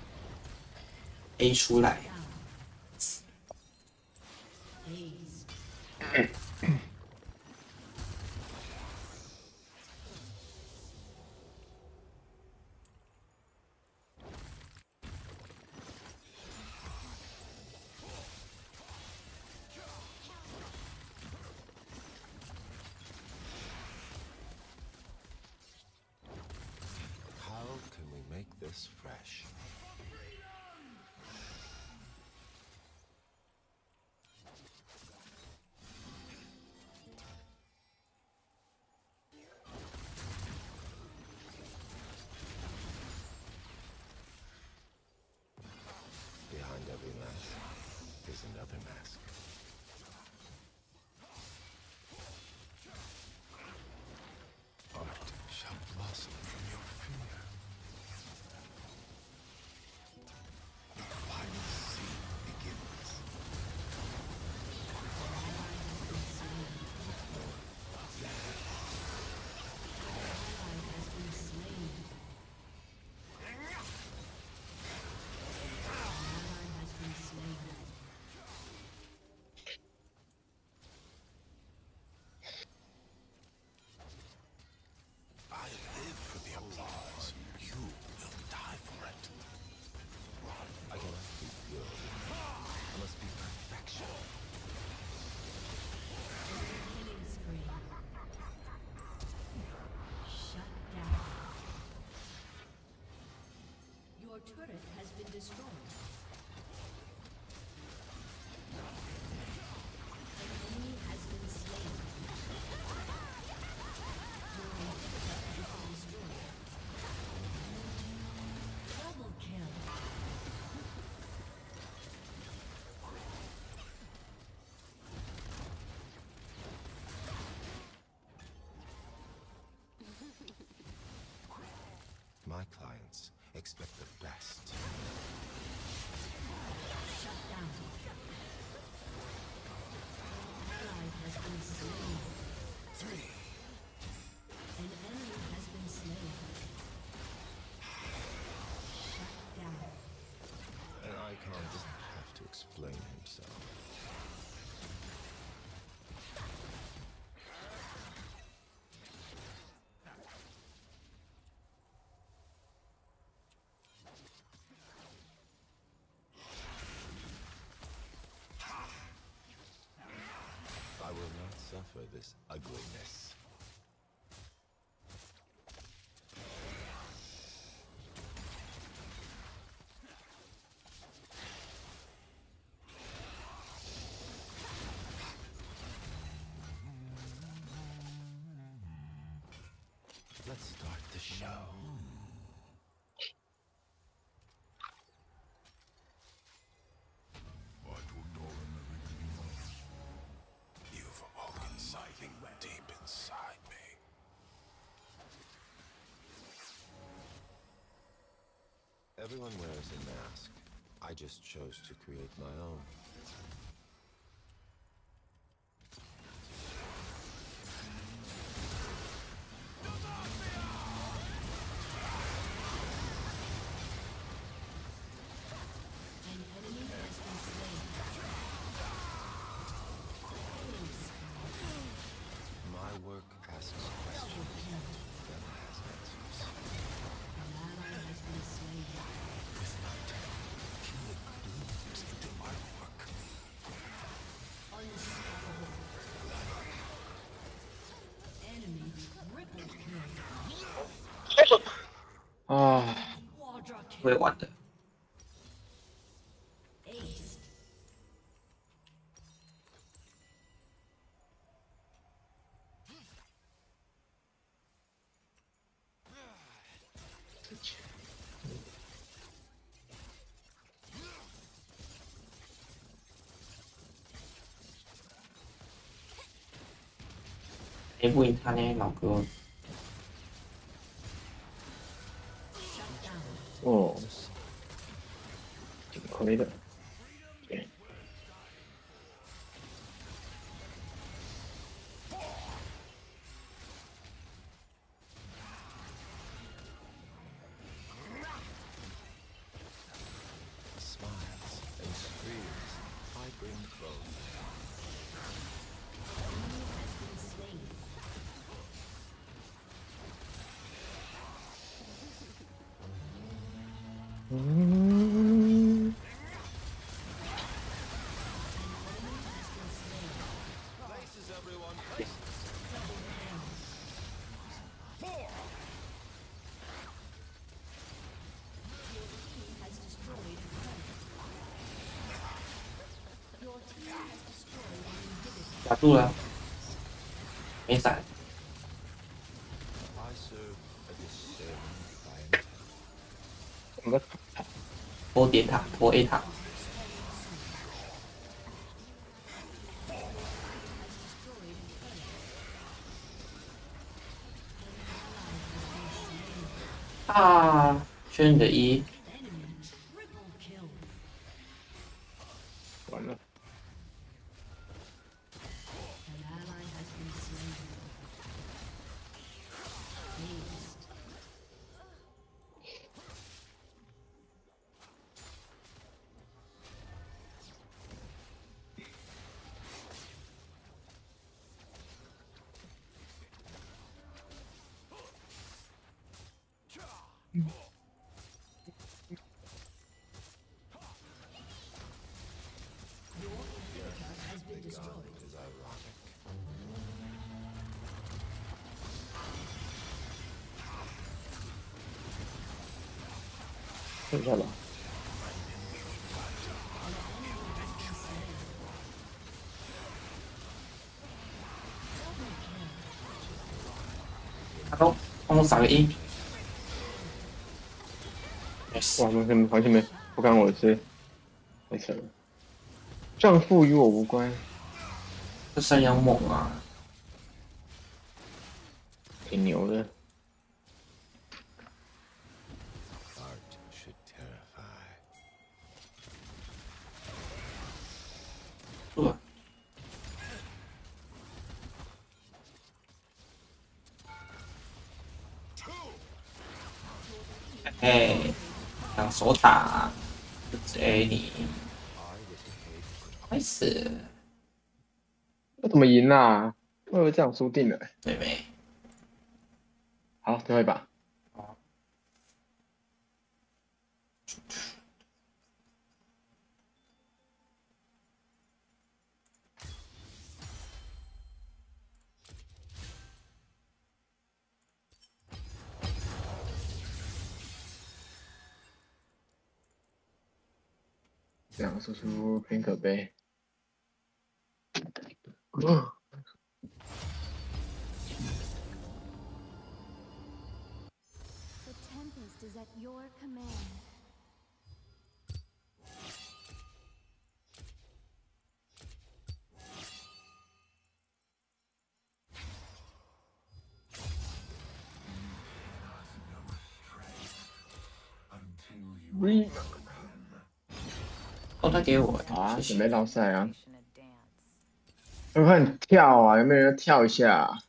A 出来， Haze. How can we make this fresh? turret has been destroyed. An enemy has been slain. Your inhibitor has been destroyed. Double kill. My clients expect the best. Shut down. An ally has been slain. 3. An enemy has been slain. Shut down. An icon doesn't have to explain himself. I will not suffer this ugliness. Let's start the show. You've awoken something deep inside me. Everyone wears a mask. I just chose to create my own. An enemy has been slain. Killing spree. My work asks questions, then has answers. An ally has been slain. With night, killing blooms into my work. Unstoppable. Enemy triple kill. 啊， Quadra 会 kill. 玩的。 Ace. 也不赢他呢，老哥。 Shut down. 哦，挺亏的。对 Smiles and screams, I bring both. Enemy has been slain. Places, everyone. Your team has destroyed a turret. Your team has destroyed an inhibitor. 打住了，没闪， I serve a discerned clientele. 整个拖点塔，拖 A 塔， 啊，圈你的一， Enemy triple kill. 完了， An ally has been slain. Aced. Your inhibitor has been destroyed. It is ironic. 看一下吧。 他都帮我闪个一，yes， 哇，完全没不干我的事，太扯了。丈夫与我无关， 这山羊猛啊！ 挺牛的。 Art should terrify. 是吧？哎，想手打，就直接你，开始， 我怎么赢啊？我以为这样输定了。 对没？ 好，最后一把。这样输出偏可悲。 The Tempest is at your command. We 哦，他给我， 啊， 谢谢。 准备绕赛啊！快快跳啊！有没有人跳一下啊？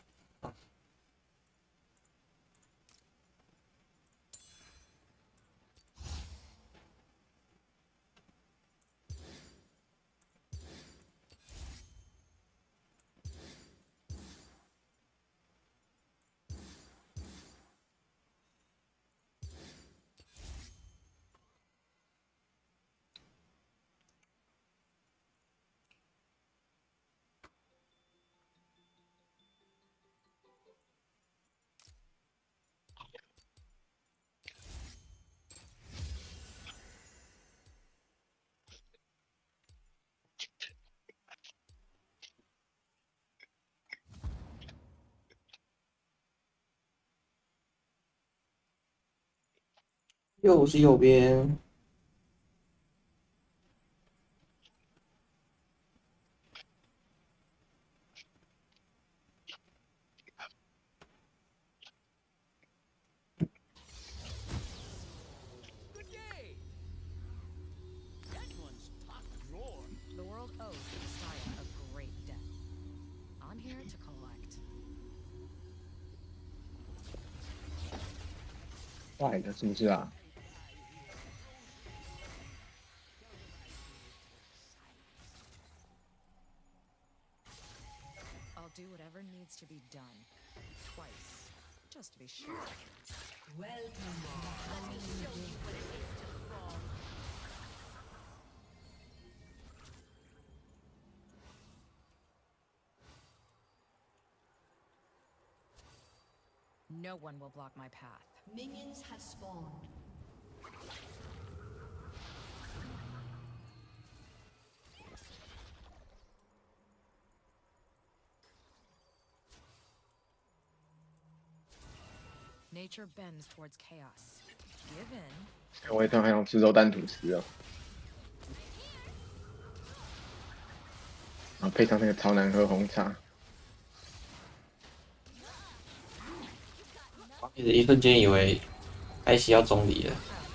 又是右边， The world owes the Messiah a great debt. I'm here to collect. 坏了是不是啊？ I'll do whatever needs to be done. Twice. Just to be sure. No one will block my path. Minions have spawned. Nature bends towards chaos. Give in. 我也突然很想吃肉蛋吐司哦，然后配上那个超难喝红茶。 其实一瞬间以为艾希要中离了。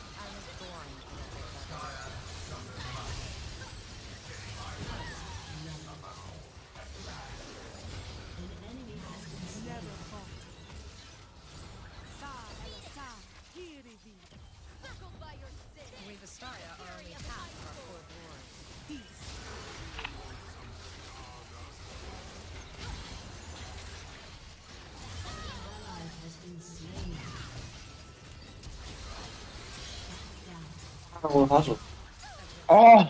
We Vistaya are only half of our full glory. Has been slain. 啊，我的滑鼠， 哦，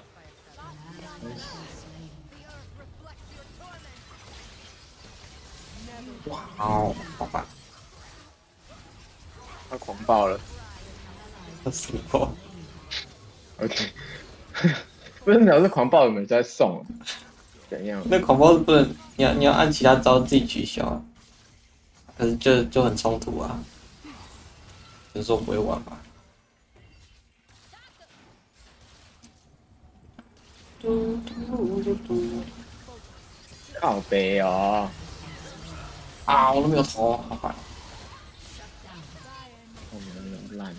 哇，好，好吧， 他狂暴了。 死过。 OK，不是老是狂暴的每次在送，怎样？ 那狂暴不能，你要按其他招自己取消啊，可是就很冲突啊，就是说不会玩吧。 靠背哦， 啊，我都没有头，好烦。 我们有烂。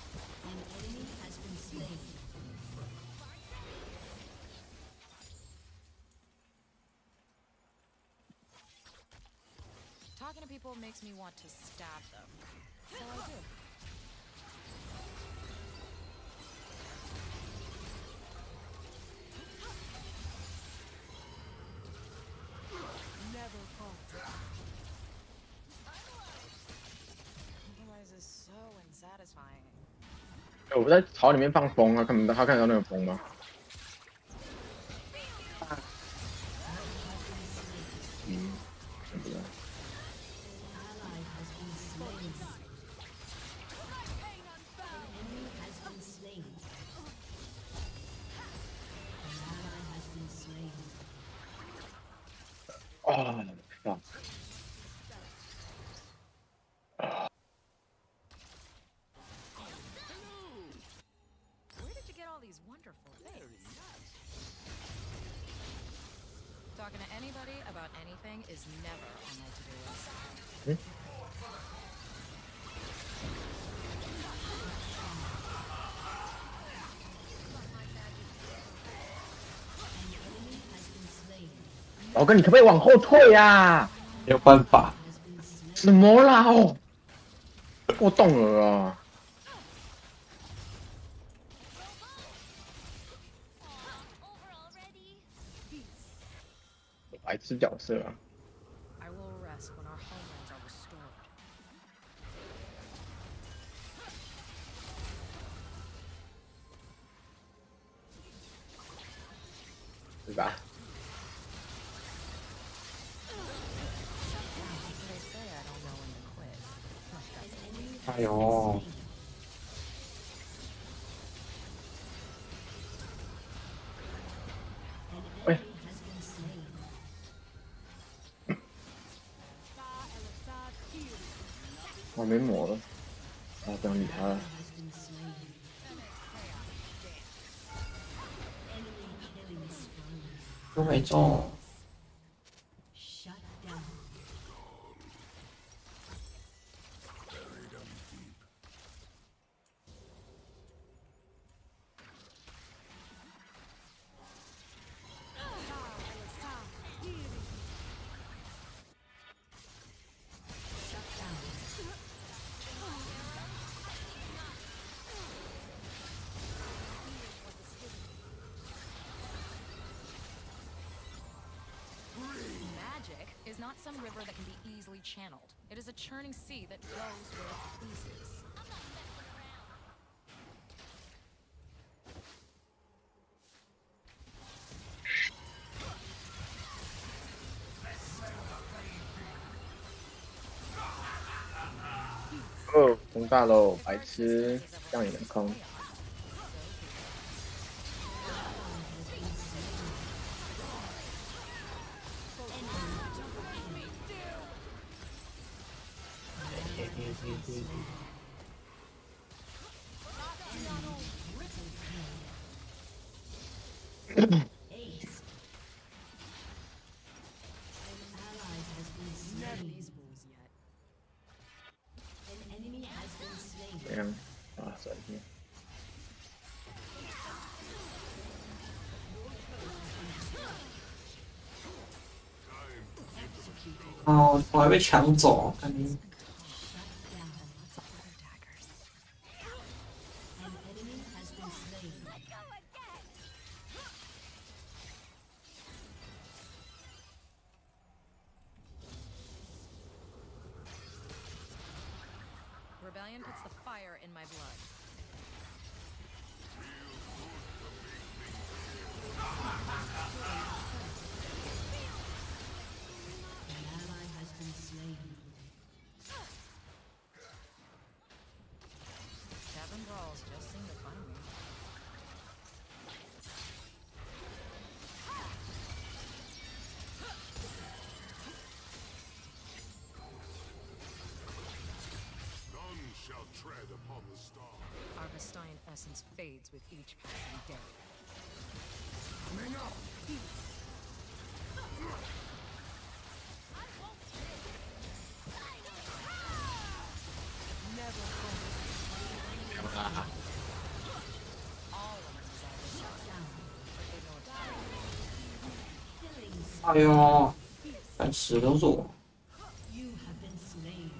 Talking to people makes me want to stab them. So I do. Never falter. Compromise is so unsatisfying. 我在草里面放风啊，他看得到那个风吗？嗯，不知道。 啊，fuck！ Where did you get all these wonderful things? Talking to anybody about anything is never on my to-do list. 老哥，你可不可以往后退呀？ 没有办法， 什么啦？哦，过动了啊！白痴角色啊！ I will rest when our homelands are restored. 对吧？ They say I don't know when to quit. That's 哎呦， 喂，我没抹了，啊，不想理他了。 都没中。 Magic is not some river that can be easily channeled. It is a churning sea that goes where it pleases. Oh, 哦，空大喽，白痴，这样也能空。 Never these fools yet. 这样啊，算了。 哦，我还被抢走，看你 Lots of other daggers. Rebellion puts the fire in my blood. Seven brawls just tread upon the stars. Our Vestine essence fades with each passing day. Coming up! 哎呦，烦死了我！ You have been slain.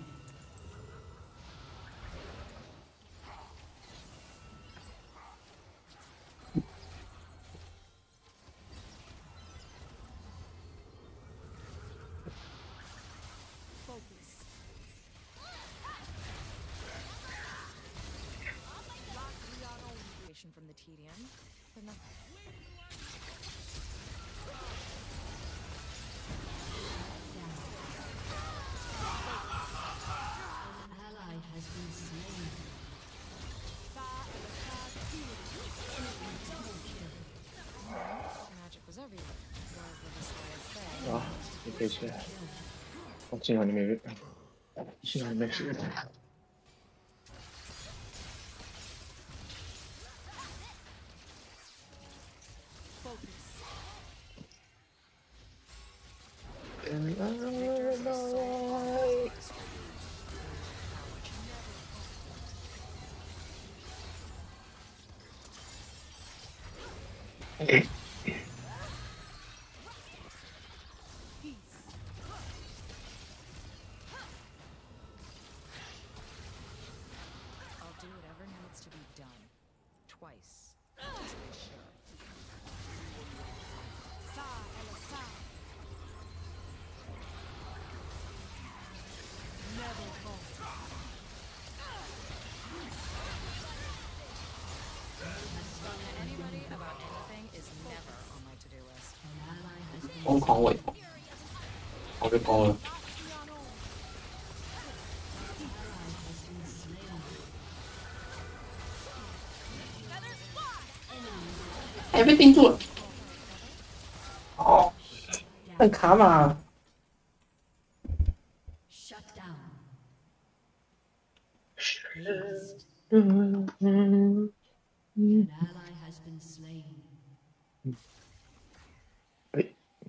Focus. From the tedium, but no. An ally has been slain. Magic was everywhere. Was the Messiah say? 啊，你可以去。我幸好你没，幸好你没事。 I'll do whatever needs to be done. Twice. Just make sure. Never falter. Anybody about anything is never on my to-do list. An ally has been 疯狂尾，我被攻了。 slain. 哎，被定住了。哦，那卡玛， Shut down. Aced. 嗯 An ally has been slain. 哎，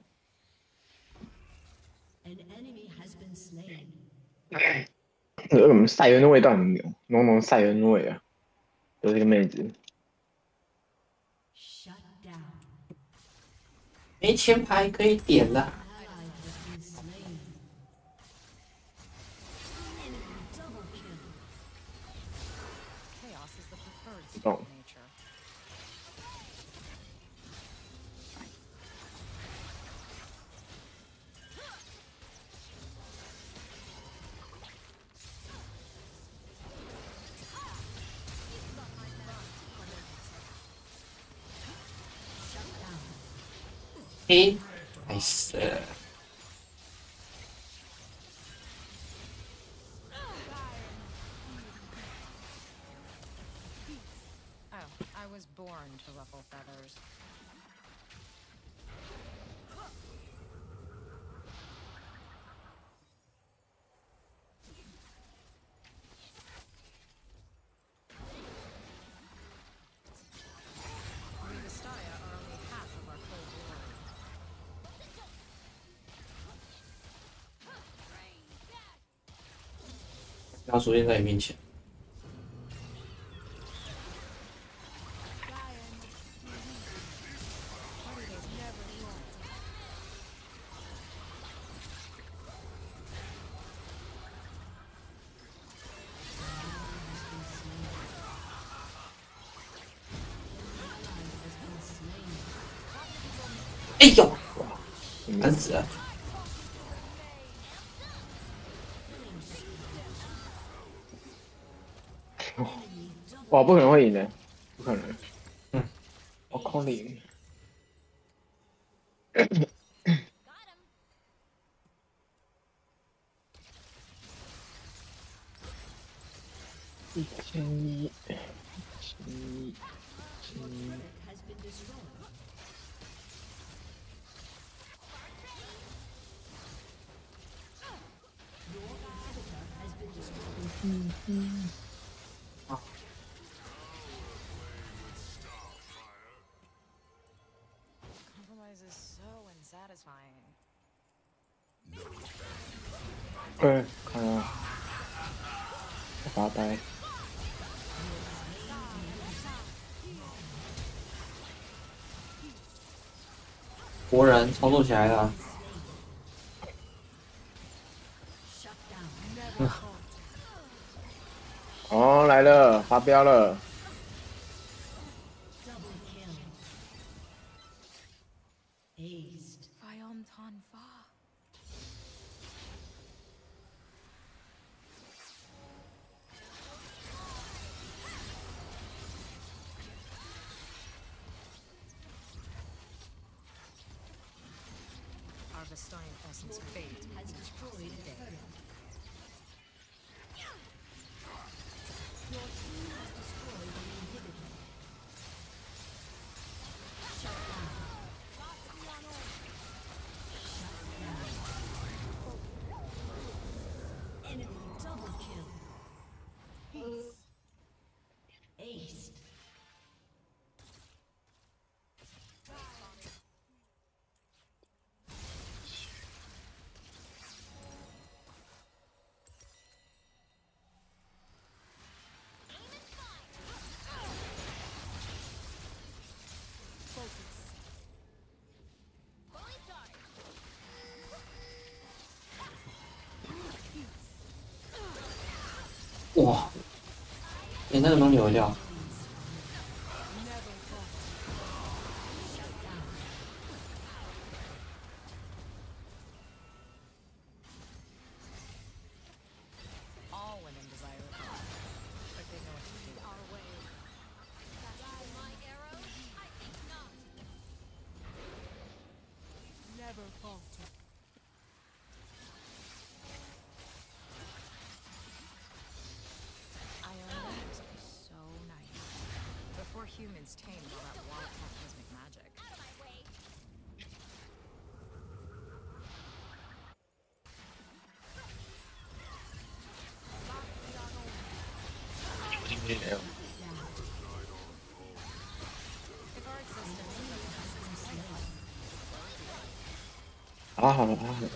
An enemy has been slain. 有什么赛恩的味道很浓，浓浓赛恩味啊！有这个妹子， Shut down. 没前排可以点了。 Ally has been slain. Enemy double kill. Chaos is the preferred state Oh. of nature. Shut down. 嘿，哎死了。 Oh, I was born to ruffle feathers. We Vestaya are only half of our full glory. 然后出现在你面前， 哎呦，烦死了！ 哇，不可能会赢的，不可能。 嗯， 我靠你！1100，1100，1100。 Has been destroyed. Your inhibitor has been destroyed. 看啊，发呆。 国人操作起来了， 哦，来了，发飙了。 Fion Ton Fa. Arvestine Essence fate has destroyed there. Enemy double kill. Aced. Fully charged. 哇，连那个都扭掉。 All women desire it, but they know what to do. Our way. My arrows? I think not. Never falter. Ireland is so nice. Before humans tamed all that wild cosmic magic. Out of my way. 今天没有。 If our existence is a necessity, 啊，好了啊，好了。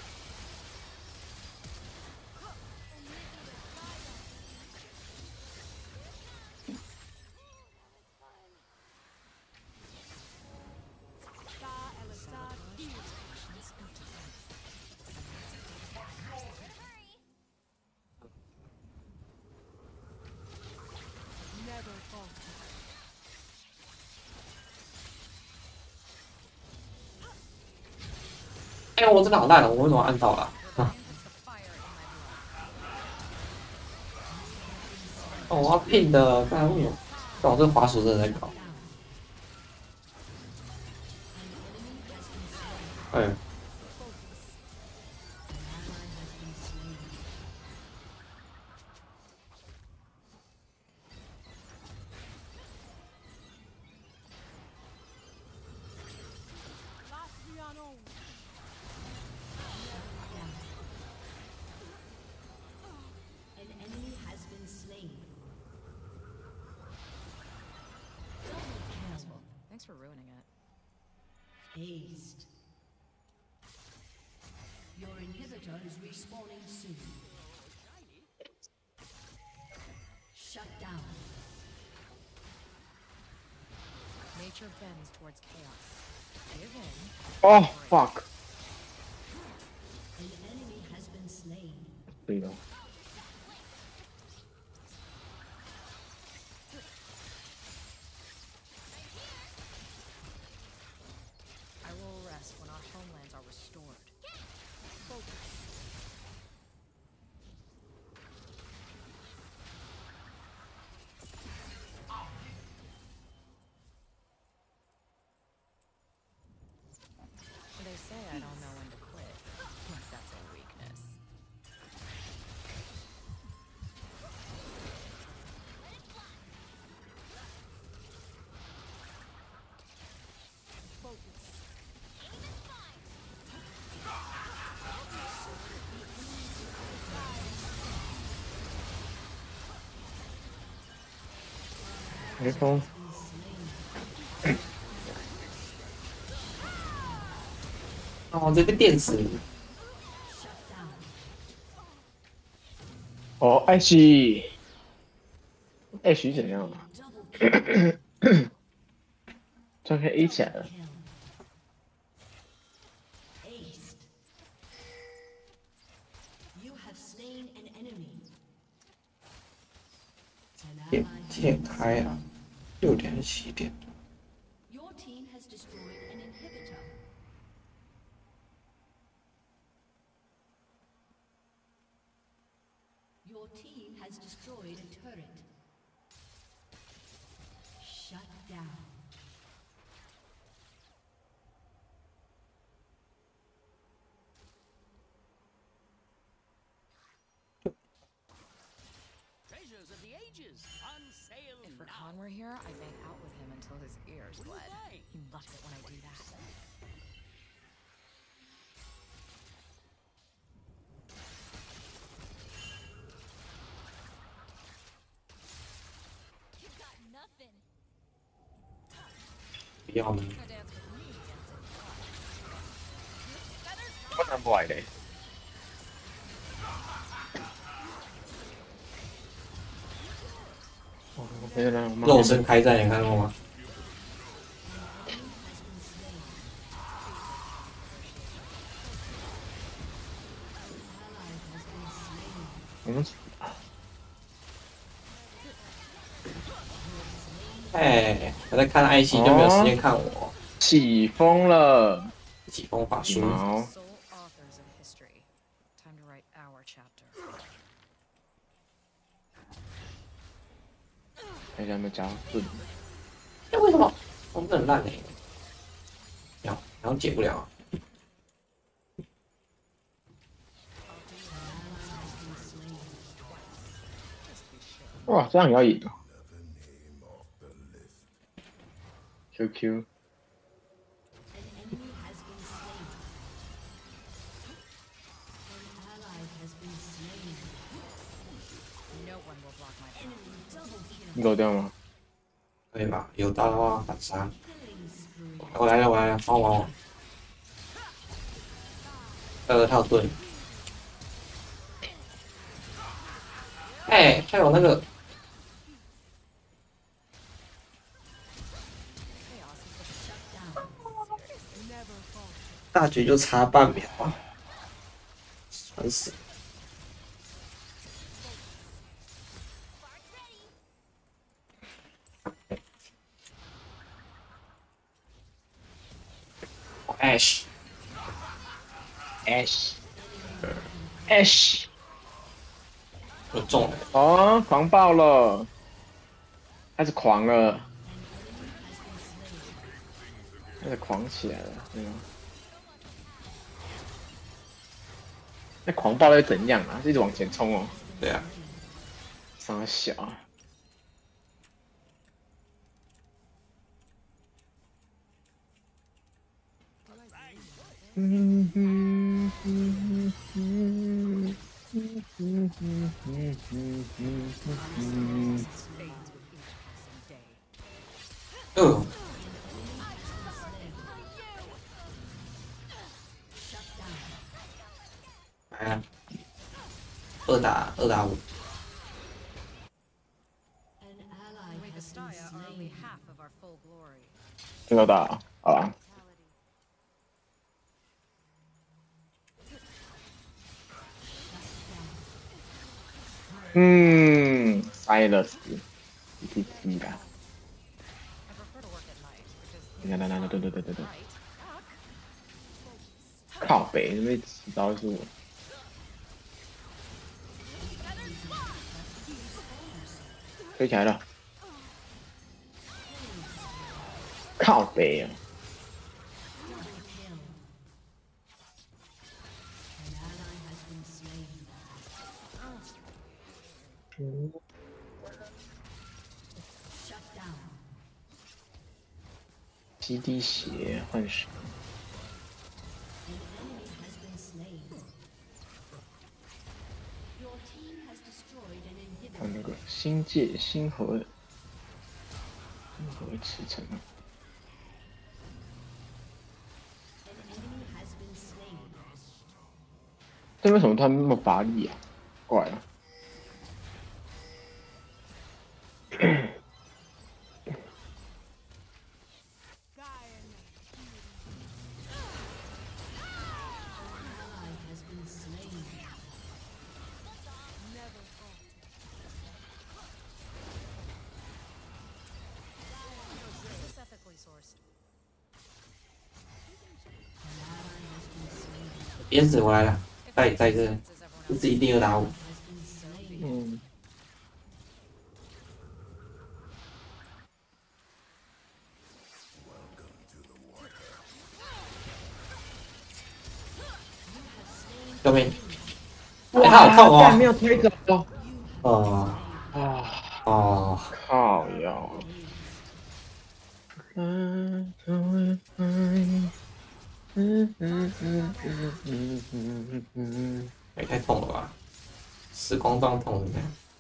哎，我真的好烂了，我为什么按到了？ with the fire in my blood. 哦，我要拼的，干为什么？但我这个滑鼠真的在搞。哎， An enemy has been slain. Double Thanks for ruining it. kill. Aced. Your inhibitor is respawning soon. Shut down. Nature bends towards chaos. Give in. 哦，fuck， An enemy has been slain. 对了。 I will rest when our homelands are restored. Focus. They say I don't know when to quit. Like that's a weakness. Focus. 没风。 哦，这被电死。 Shut down. 哦，艾希，艾希怎样啊？ Double 这可以 A 起来了。 kill. Aced. You have slain an enemy. An 点 ally 几点开啊？6点还是7点？ Your team has destroyed an inhibitor. Your team has destroyed a turret. Shut down. Treasures of the ages on sale If now. Rakan were here, I'd make out with him until his ears What do you bled. think? He loves it when I do that. You got nothing. 不要吗？ Gonna dance with me, Jensen. 不能不来的。哦，没有了， 肉身开战，你看过吗？ 嗯， 哎，我在看艾希，就没有时间看我。 起风了， 起风法术， 羽毛， Sole authors of history. Time to write our chapter. 看一下有没有加盾。 哎，为什么？我们很烂哎，然后解不了啊。 哇，这样也要赢哦。QQ， An enemy has been slain. An ally has been slain. No one will block my path. Enemy double kill. 你搞掉吗？ 可以吧？有刀的话反杀。 Killing spree. 我来了，我来了，帮我。他有盾。哎，还有那个 Chaos is the Down. 大局就差半秒啊，烦死！Ash， 我中了， 哦，狂暴了，开始狂了，开始狂起来了，对吗？那狂暴会怎样啊？是一直往前冲哦， 对啊， 傻小啊。 fades with each passing day. 来啊，2打5， An ally We has been Vestaya are only slain. half of our full glory. 这个打啊， Mentality. Silas，一滴啦， I prefer to work at night because 来来来来，对对对对对， right. 靠北，那边知道是我，飞起来了，靠北啊！ Double kill. An ally has been slain. Shut down. 吸滴血换血， An enemy has been slain. Your team has destroyed an 看 inhibitor. 那个星界星河驰骋啊！ An enemy has been slain. 这为什么他们那么乏力啊？怪啊！ This is ethically sourced. 鞭子我来了， If 在 it 这， makes sense, is 这 everyone 是一定要打我。 else so be it. 嗯， 右边，哎，他好痛干没哦。 有推走哦啊！ 哦， 靠腰。 也太痛了吧！时光状痛的。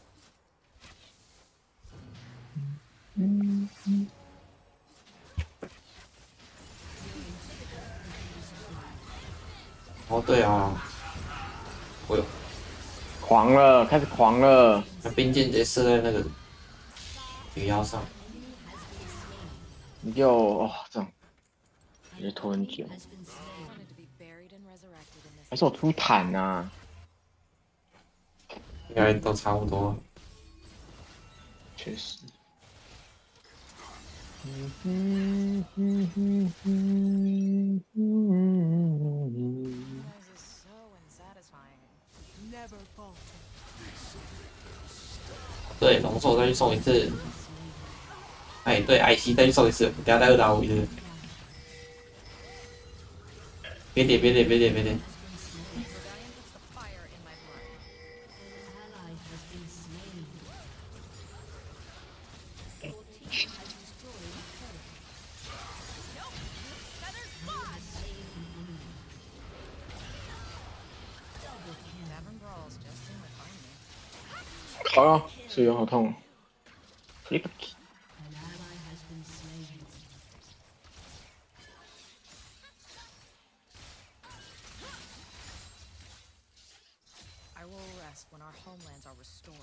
哦，对啊，我有狂了，开始狂了。 把冰箭直接射在那个鱼腰上。 你就这种，也拖很久。 Wanted to be buried and resurrected in this. 还是我出坦啊？ 应该都差不多。 确实。 Noise is so unsatisfying. Never falter. 对，龙兽再去送一次。哎，对，艾希再去送一次，等下再2打5一次。别点，别点，别点，别点。 Rebellion puts the fire in my blood. Tavern brawls just seem to find me. 好了，水源好痛。Flip I will rest when our homelands are restored.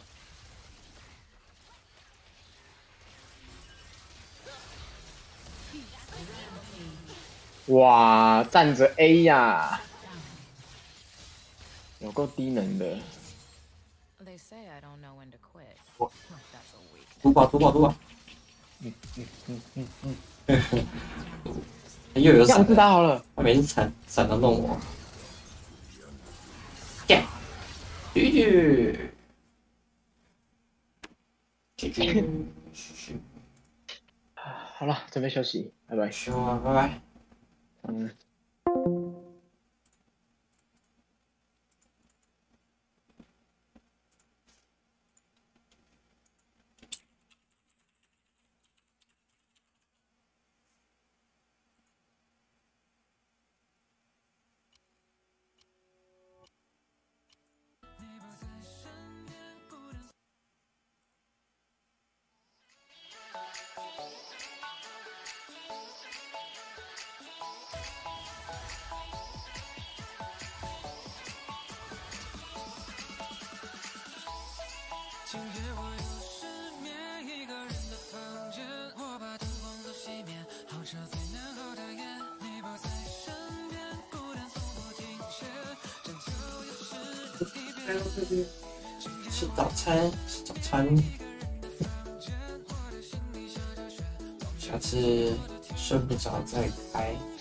哇，站着 A 呀、有够低能的。 They say I don't know when to quit. What? That's a weakness. 毒宝，毒宝，毒宝。又有这样闪子打好了。 他每次闪都弄我。干，狙击。 好了，准备休息，拜拜。 行啊，拜拜。 嗯。 今夜我又失眠，一个人的房间，我把灯光都熄灭，好着最难熬的夜，你不在身边，孤单从不停歇，拯救又是一遍。 吃早餐，吃早餐。下次睡不着再开。